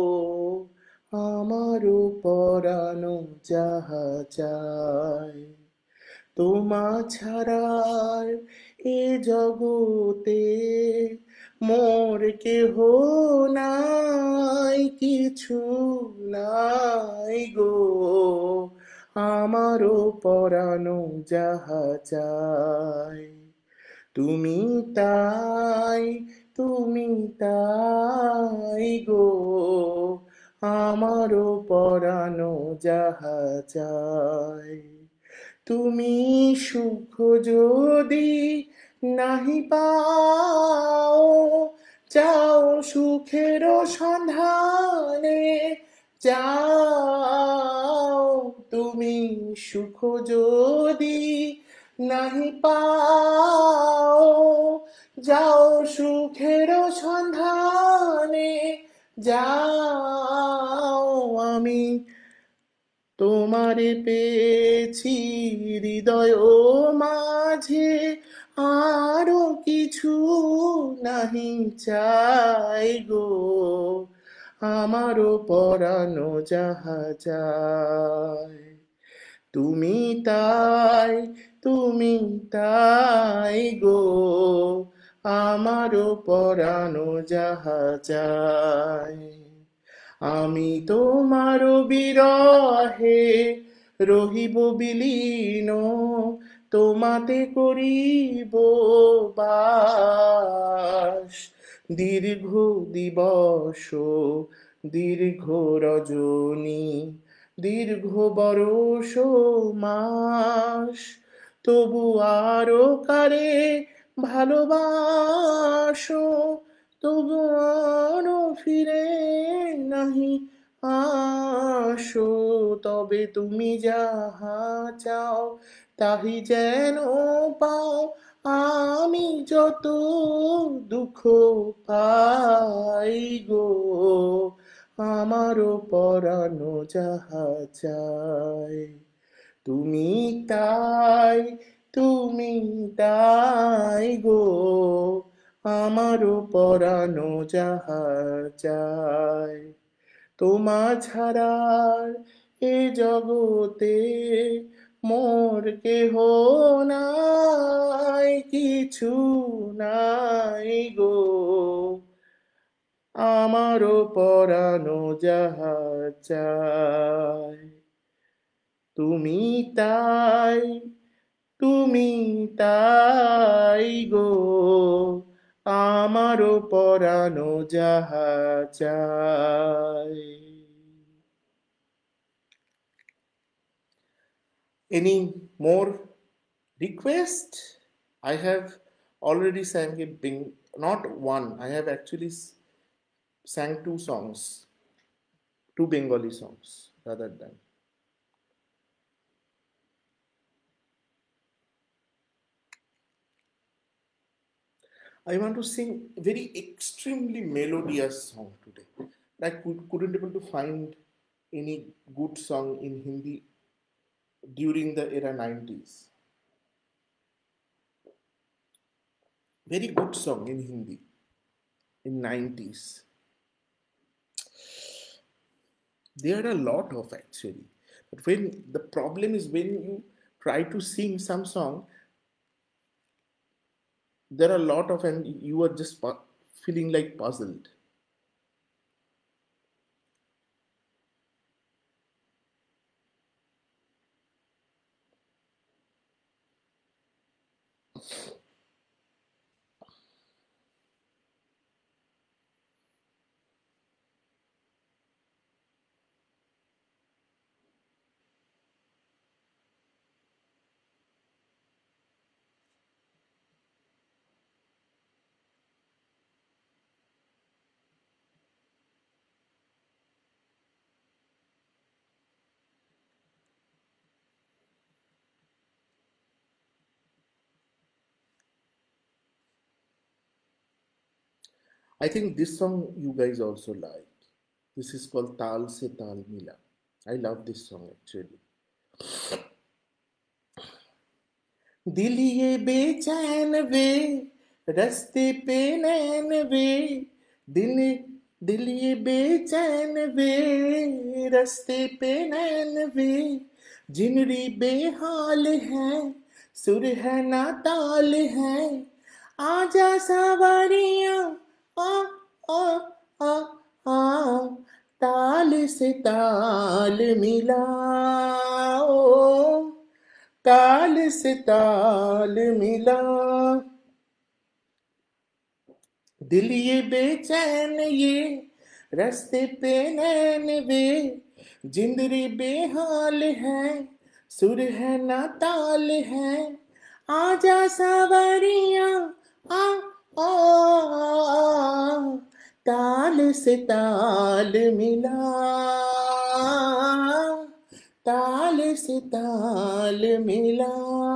আমারও পরানো যাহা চায়। তোমা ছাড়ার এ জগতে মোর কেহ নাই, কিছু নাই গো, আমারও পরানো যাহা চায়। তুমি তাই, তুমি তাই গো, আমারও পরানো যাহা চায়। তুমি সুখ যদি নাহি পাও, যাও সুখের সন্ধানে, যাও তুমি সুখ যদি নাহি পাও, যাও সুখের সন্ধানে, যাও আমি তোমারে পেয়েছি হৃদয় মাঝে, আরো কিছু নাহি চাই গো, আমারও পরানো যাহা চায়। তুমি তাই, তুমি তাই গো, আমারও পরানো যাহা চায়। আমি তোমার বিরহে রহিব বিলীন, তোমাতে করিব বাস। দীর্ঘ দিবস, দীর্ঘ রজনী, দীর্ঘ বরষ মাস, তবু আরো কারে ভালোবাসো, তবু আরো ফিরে নাহি আসো। তবে তুমি যাহা চাও তাহি যেন পাও, আমি যত দুঃখ পাই গো, আমারও পরানো যাহা চায়। তুমি তাই, তুমি তাই গো, আমারও পরানো যাহা চায়। তোমা ছাড়ার এ জগতে মোর কেহ নাই, কিছু নাই গো, আমারও পরানো যাহা চায়। তুমি তাই, তুমি তাই গো, আমারও পরানো যাহা চায়। Any more request? I have already sang a not one, I have actually sang two songs, two Bengali songs rather than. I want to sing a very extremely melodious song today. I couldn't able to find any good song in Hindi during the era 90s. Very good song in Hindi in 90s. There are a lot of actually. But when the problem is when you try to sing some song, there are a lot of and you are just feeling like puzzled. I think this song you guys also like. This is called Tal Se Tal Mila. I love this song actually. दिल ये बेचैन वे, रास्ते पे नैन वे, दिल दिल ये बेचैन वे, रास्ते पे नैन वे, जिनरी बेहाल है, सुर है ना ताल है, आजा सवारियां, आ आ आ आ, ताल से ताल मिला, ओ ताल से ताल मिला, दिल ये बेचैन ये, रास्ते पे नैन वे, जिंदरी बेहाल है, सुर है ना ताल है, आजा सावरिया, आ आ आ, ताल से ताल मिला, ताल से ताल मिला,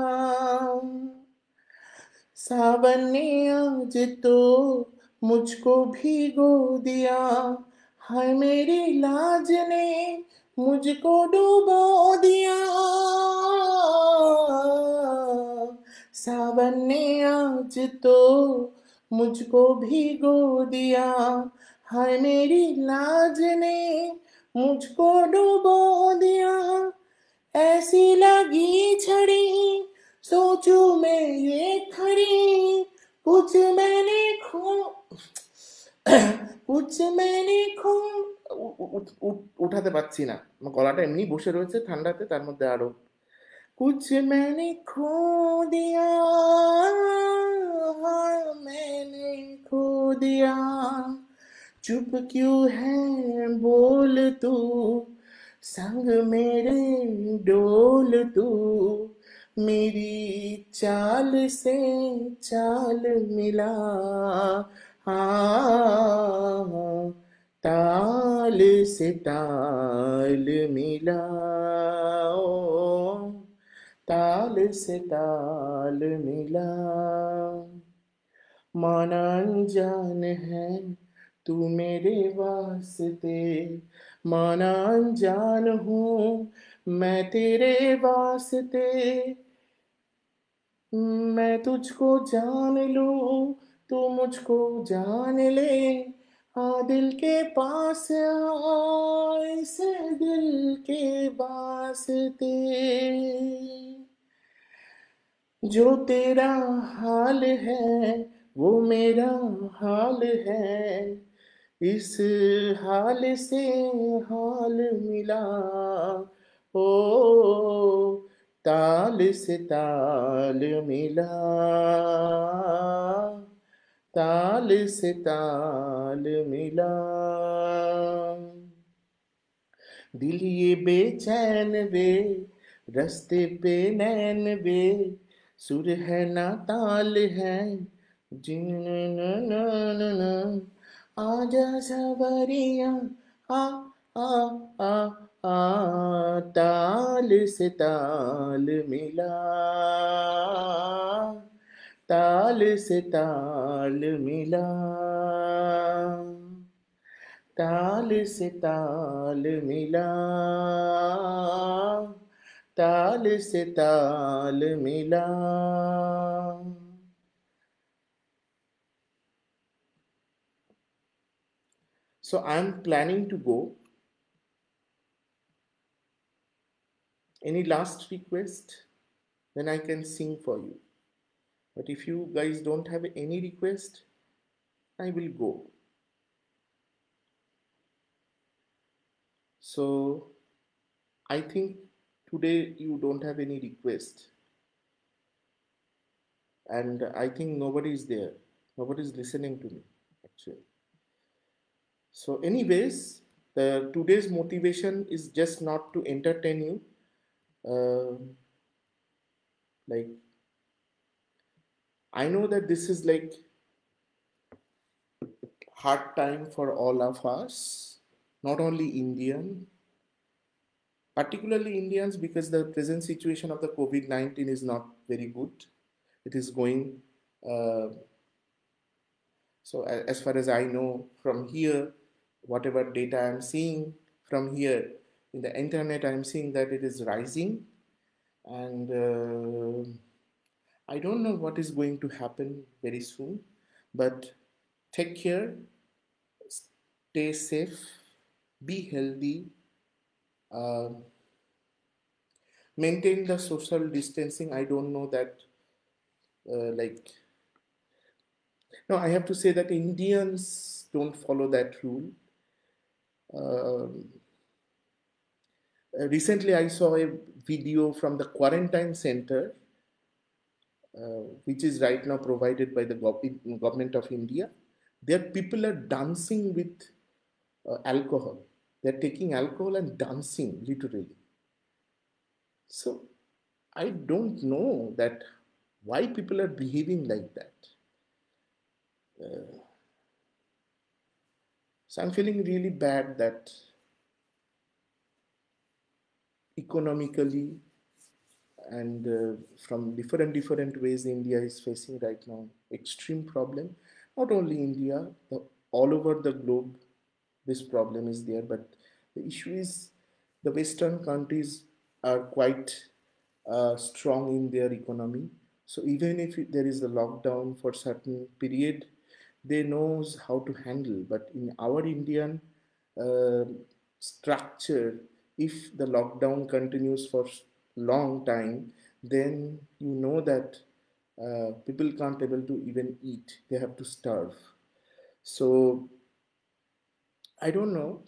सावन ने आज तो मुझको भिगो दिया, हाय मेरी लाज ने मुझको डुबो दिया, सावन ने आज तो मुझको भिगो दिया, हाय मेरी लाज ने मुझको डुबो दिया, ऐसी लगी छड़ी सोचू मैं ये खड़ी, कुछ मैंने खो कुछ मैंने खो উঠাতে পারছি না, আমার গলাটা এমনি বসে রয়েছে ঠান্ডাতে, তার মধ্যে আরো कुछ मैंने खो दिया, मैंने खो दिया, चुप क्यों है बोल तू, संग मेरे डोल तू, मेरी चाल से चाल मिला, हाँ ताल से ताल मिला, ओ ताल से ताल मिला, माना अनजान है तू मेरे वास्ते, माना अनजान हूँ मैं तेरे वास्ते, मैं तुझको जान लूँ तू मुझको जान ले, आ दिल के पास आ इस दिल के वास्ते, जो तेरा हाल है वो मेरा हाल है, इस हाल से हाल मिला, ओ ताल से ताल मिला, ताल से ताल मिला, दिल ये बेचैन वे, रास्ते पे नैन वे, सुर है ना ताल है, जिन न न न न, आजा सवरिया, आ आ आ आ, ताल से ताल मिला, ताल से ताल मिला, ताल से ताल मिला, ताल से ताल मिला. So I'm planning to go. Any last request? Then I can sing for you. But if you guys don't have any request, I will go. So I think today you don't have any request. And I think nobody is there. Nobody is listening to me, actually. So anyways, the today's motivation is just not to entertain you. Like, I know that this is like hard time for all of us, not only Indian, particularly Indians, because the present situation of the COVID-19 is not very good. It is going So as far as I know from here, whatever data I'm seeing from here in the internet, I'm seeing that it is rising, and I don't know what is going to happen very soon. But take care, stay safe, be healthy, uh, maintain the social distancing. I don't know that, like, no, I have to say that Indians don't follow that rule. Um Recently, I saw a video from the quarantine center, which is right now provided by the government of India. There, people are dancing with alcohol. They're taking alcohol and dancing literally. So I don't know that why people are behaving like that. So I'm feeling really bad that economically and from different ways India is facing right now extreme problem. Not only India, all over the globe this problem is there, but the issue is the western countries are quite strong in their economy. So even if there is a lockdown for certain period, they knows how to handle. But in our Indian uh, structure, if the lockdown continues for long time, then you know that people can't able to even eat. They have to starve. So I don't know.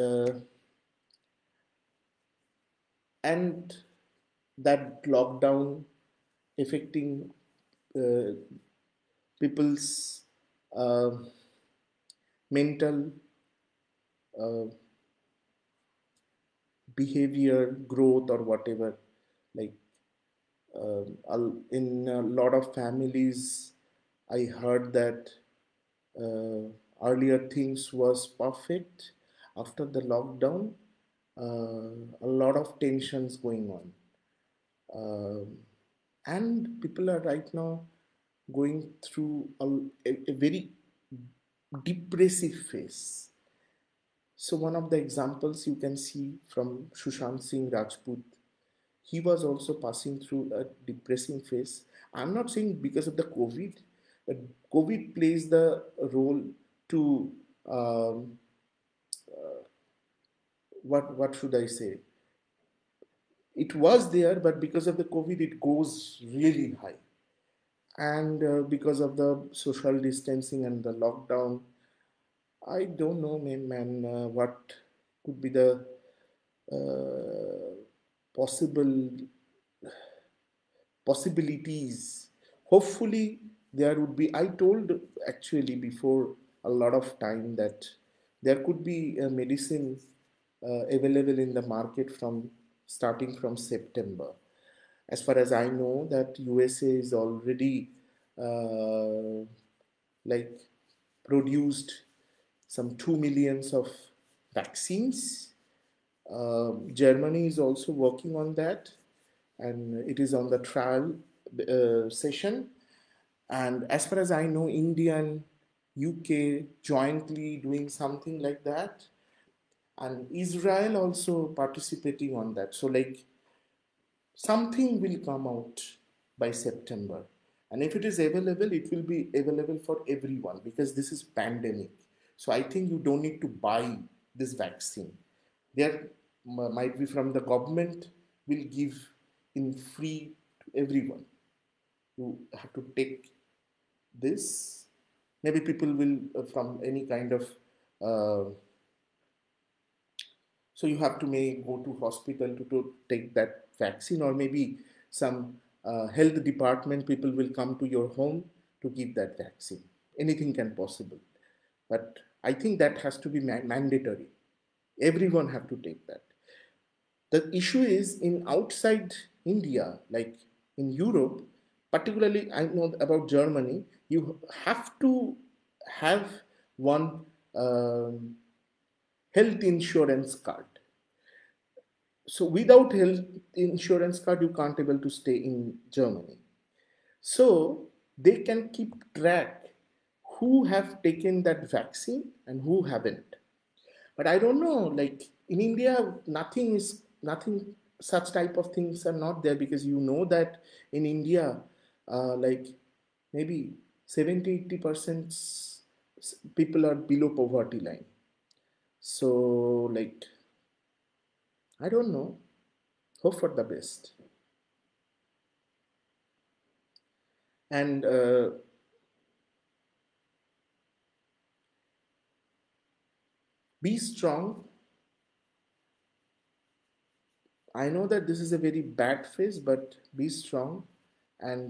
And that lockdown affecting uh, people's uh, mental uh, behavior growth or whatever, like in a lot of families I heard that uh, earlier things was perfect. After the lockdown, a lot of tensions going on. And people are right now going through a very depressive phase. So one of the examples you can see from Sushant Singh Rajput, he was also passing through a depressing phase. I'm not saying because of the COVID, but COVID plays the role to um, what should I say? It was there, but because of the COVID, it goes really high. And because of the social distancing and the lockdown, I don't know, man, what could be the possible possibilities. Hopefully, there would be. I told actually before a lot of time that there could be a medicine available in the market from starting from September. As far as I know, that USA is already like produced some 2 millions of vaccines. Germany is also working on that, and it is on the trial session. And as far as I know, India and UK jointly doing something like that, and Israel also participating on that. So like something will come out by September. And if it is available, it will be available for everyone because this is pandemic. So I think you don't need to buy this vaccine. There might be from the government will give in free to everyone. You have to take this. Maybe people will from any kind of uh, so you have to may go to hospital to take that vaccine, or maybe some health department people will come to your home to give that vaccine. Anything can possible, but I think that has to be mandatory. Everyone have to take that. The issue is in outside India, like in Europe, particularly I know about Germany, you have to have one um, health insurance card. So without health insurance card, you can't able to stay in Germany. So they can keep track who have taken that vaccine and who haven't. But I don't know, like in India, nothing such type of things are not there, because you know that in India, like maybe 70-80% people are below poverty line. So like I don't know. Hope for the best. And be strong. I know that this is a very bad phase, but be strong and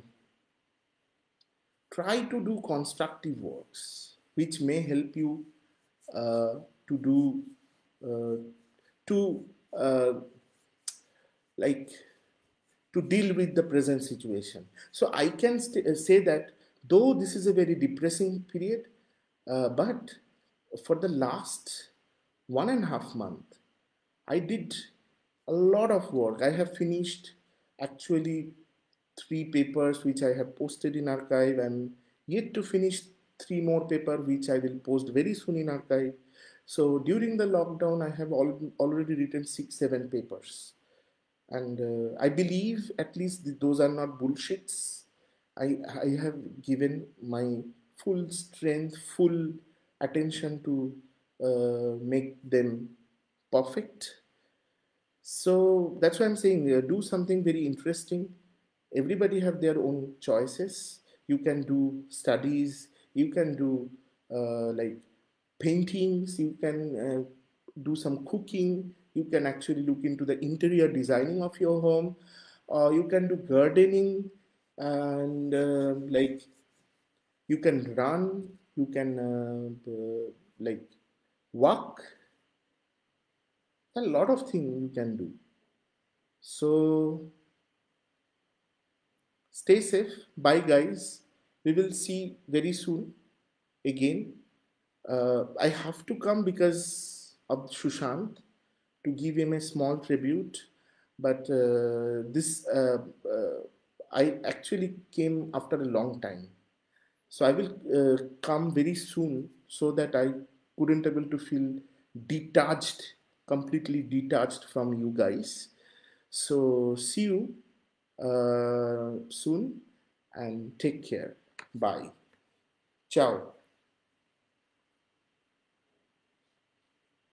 try to do constructive works, which may help you uh, to do uh, to uh, like to deal with the present situation. So I can say that though this is a very depressing period, but for the last 1.5 month, I did a lot of work. I have finished actually 3 papers which I have posted in archive, and yet to finish 3 more papers which I will post very soon in archive. So during the lockdown, I have already written 6-7 papers, and I believe at least those are not bullshits. I have given my full strength, full attention to make them perfect. So that's why I'm saying do something very interesting. Everybody have their own choices. You can do studies. You can do like paintings. You can do some cooking. You can actually look into the interior designing of your home. You can do gardening, and like you can run. You can like walk. A lot of things you can do. So stay safe. Bye, guys. We will see very soon again. I have to come because of Shushant to give him a small tribute. But this I actually came after a long time. So I will come very soon so that I couldn't able to feel detached, completely detached from you guys. So see you soon and take care. Bye. Ciao.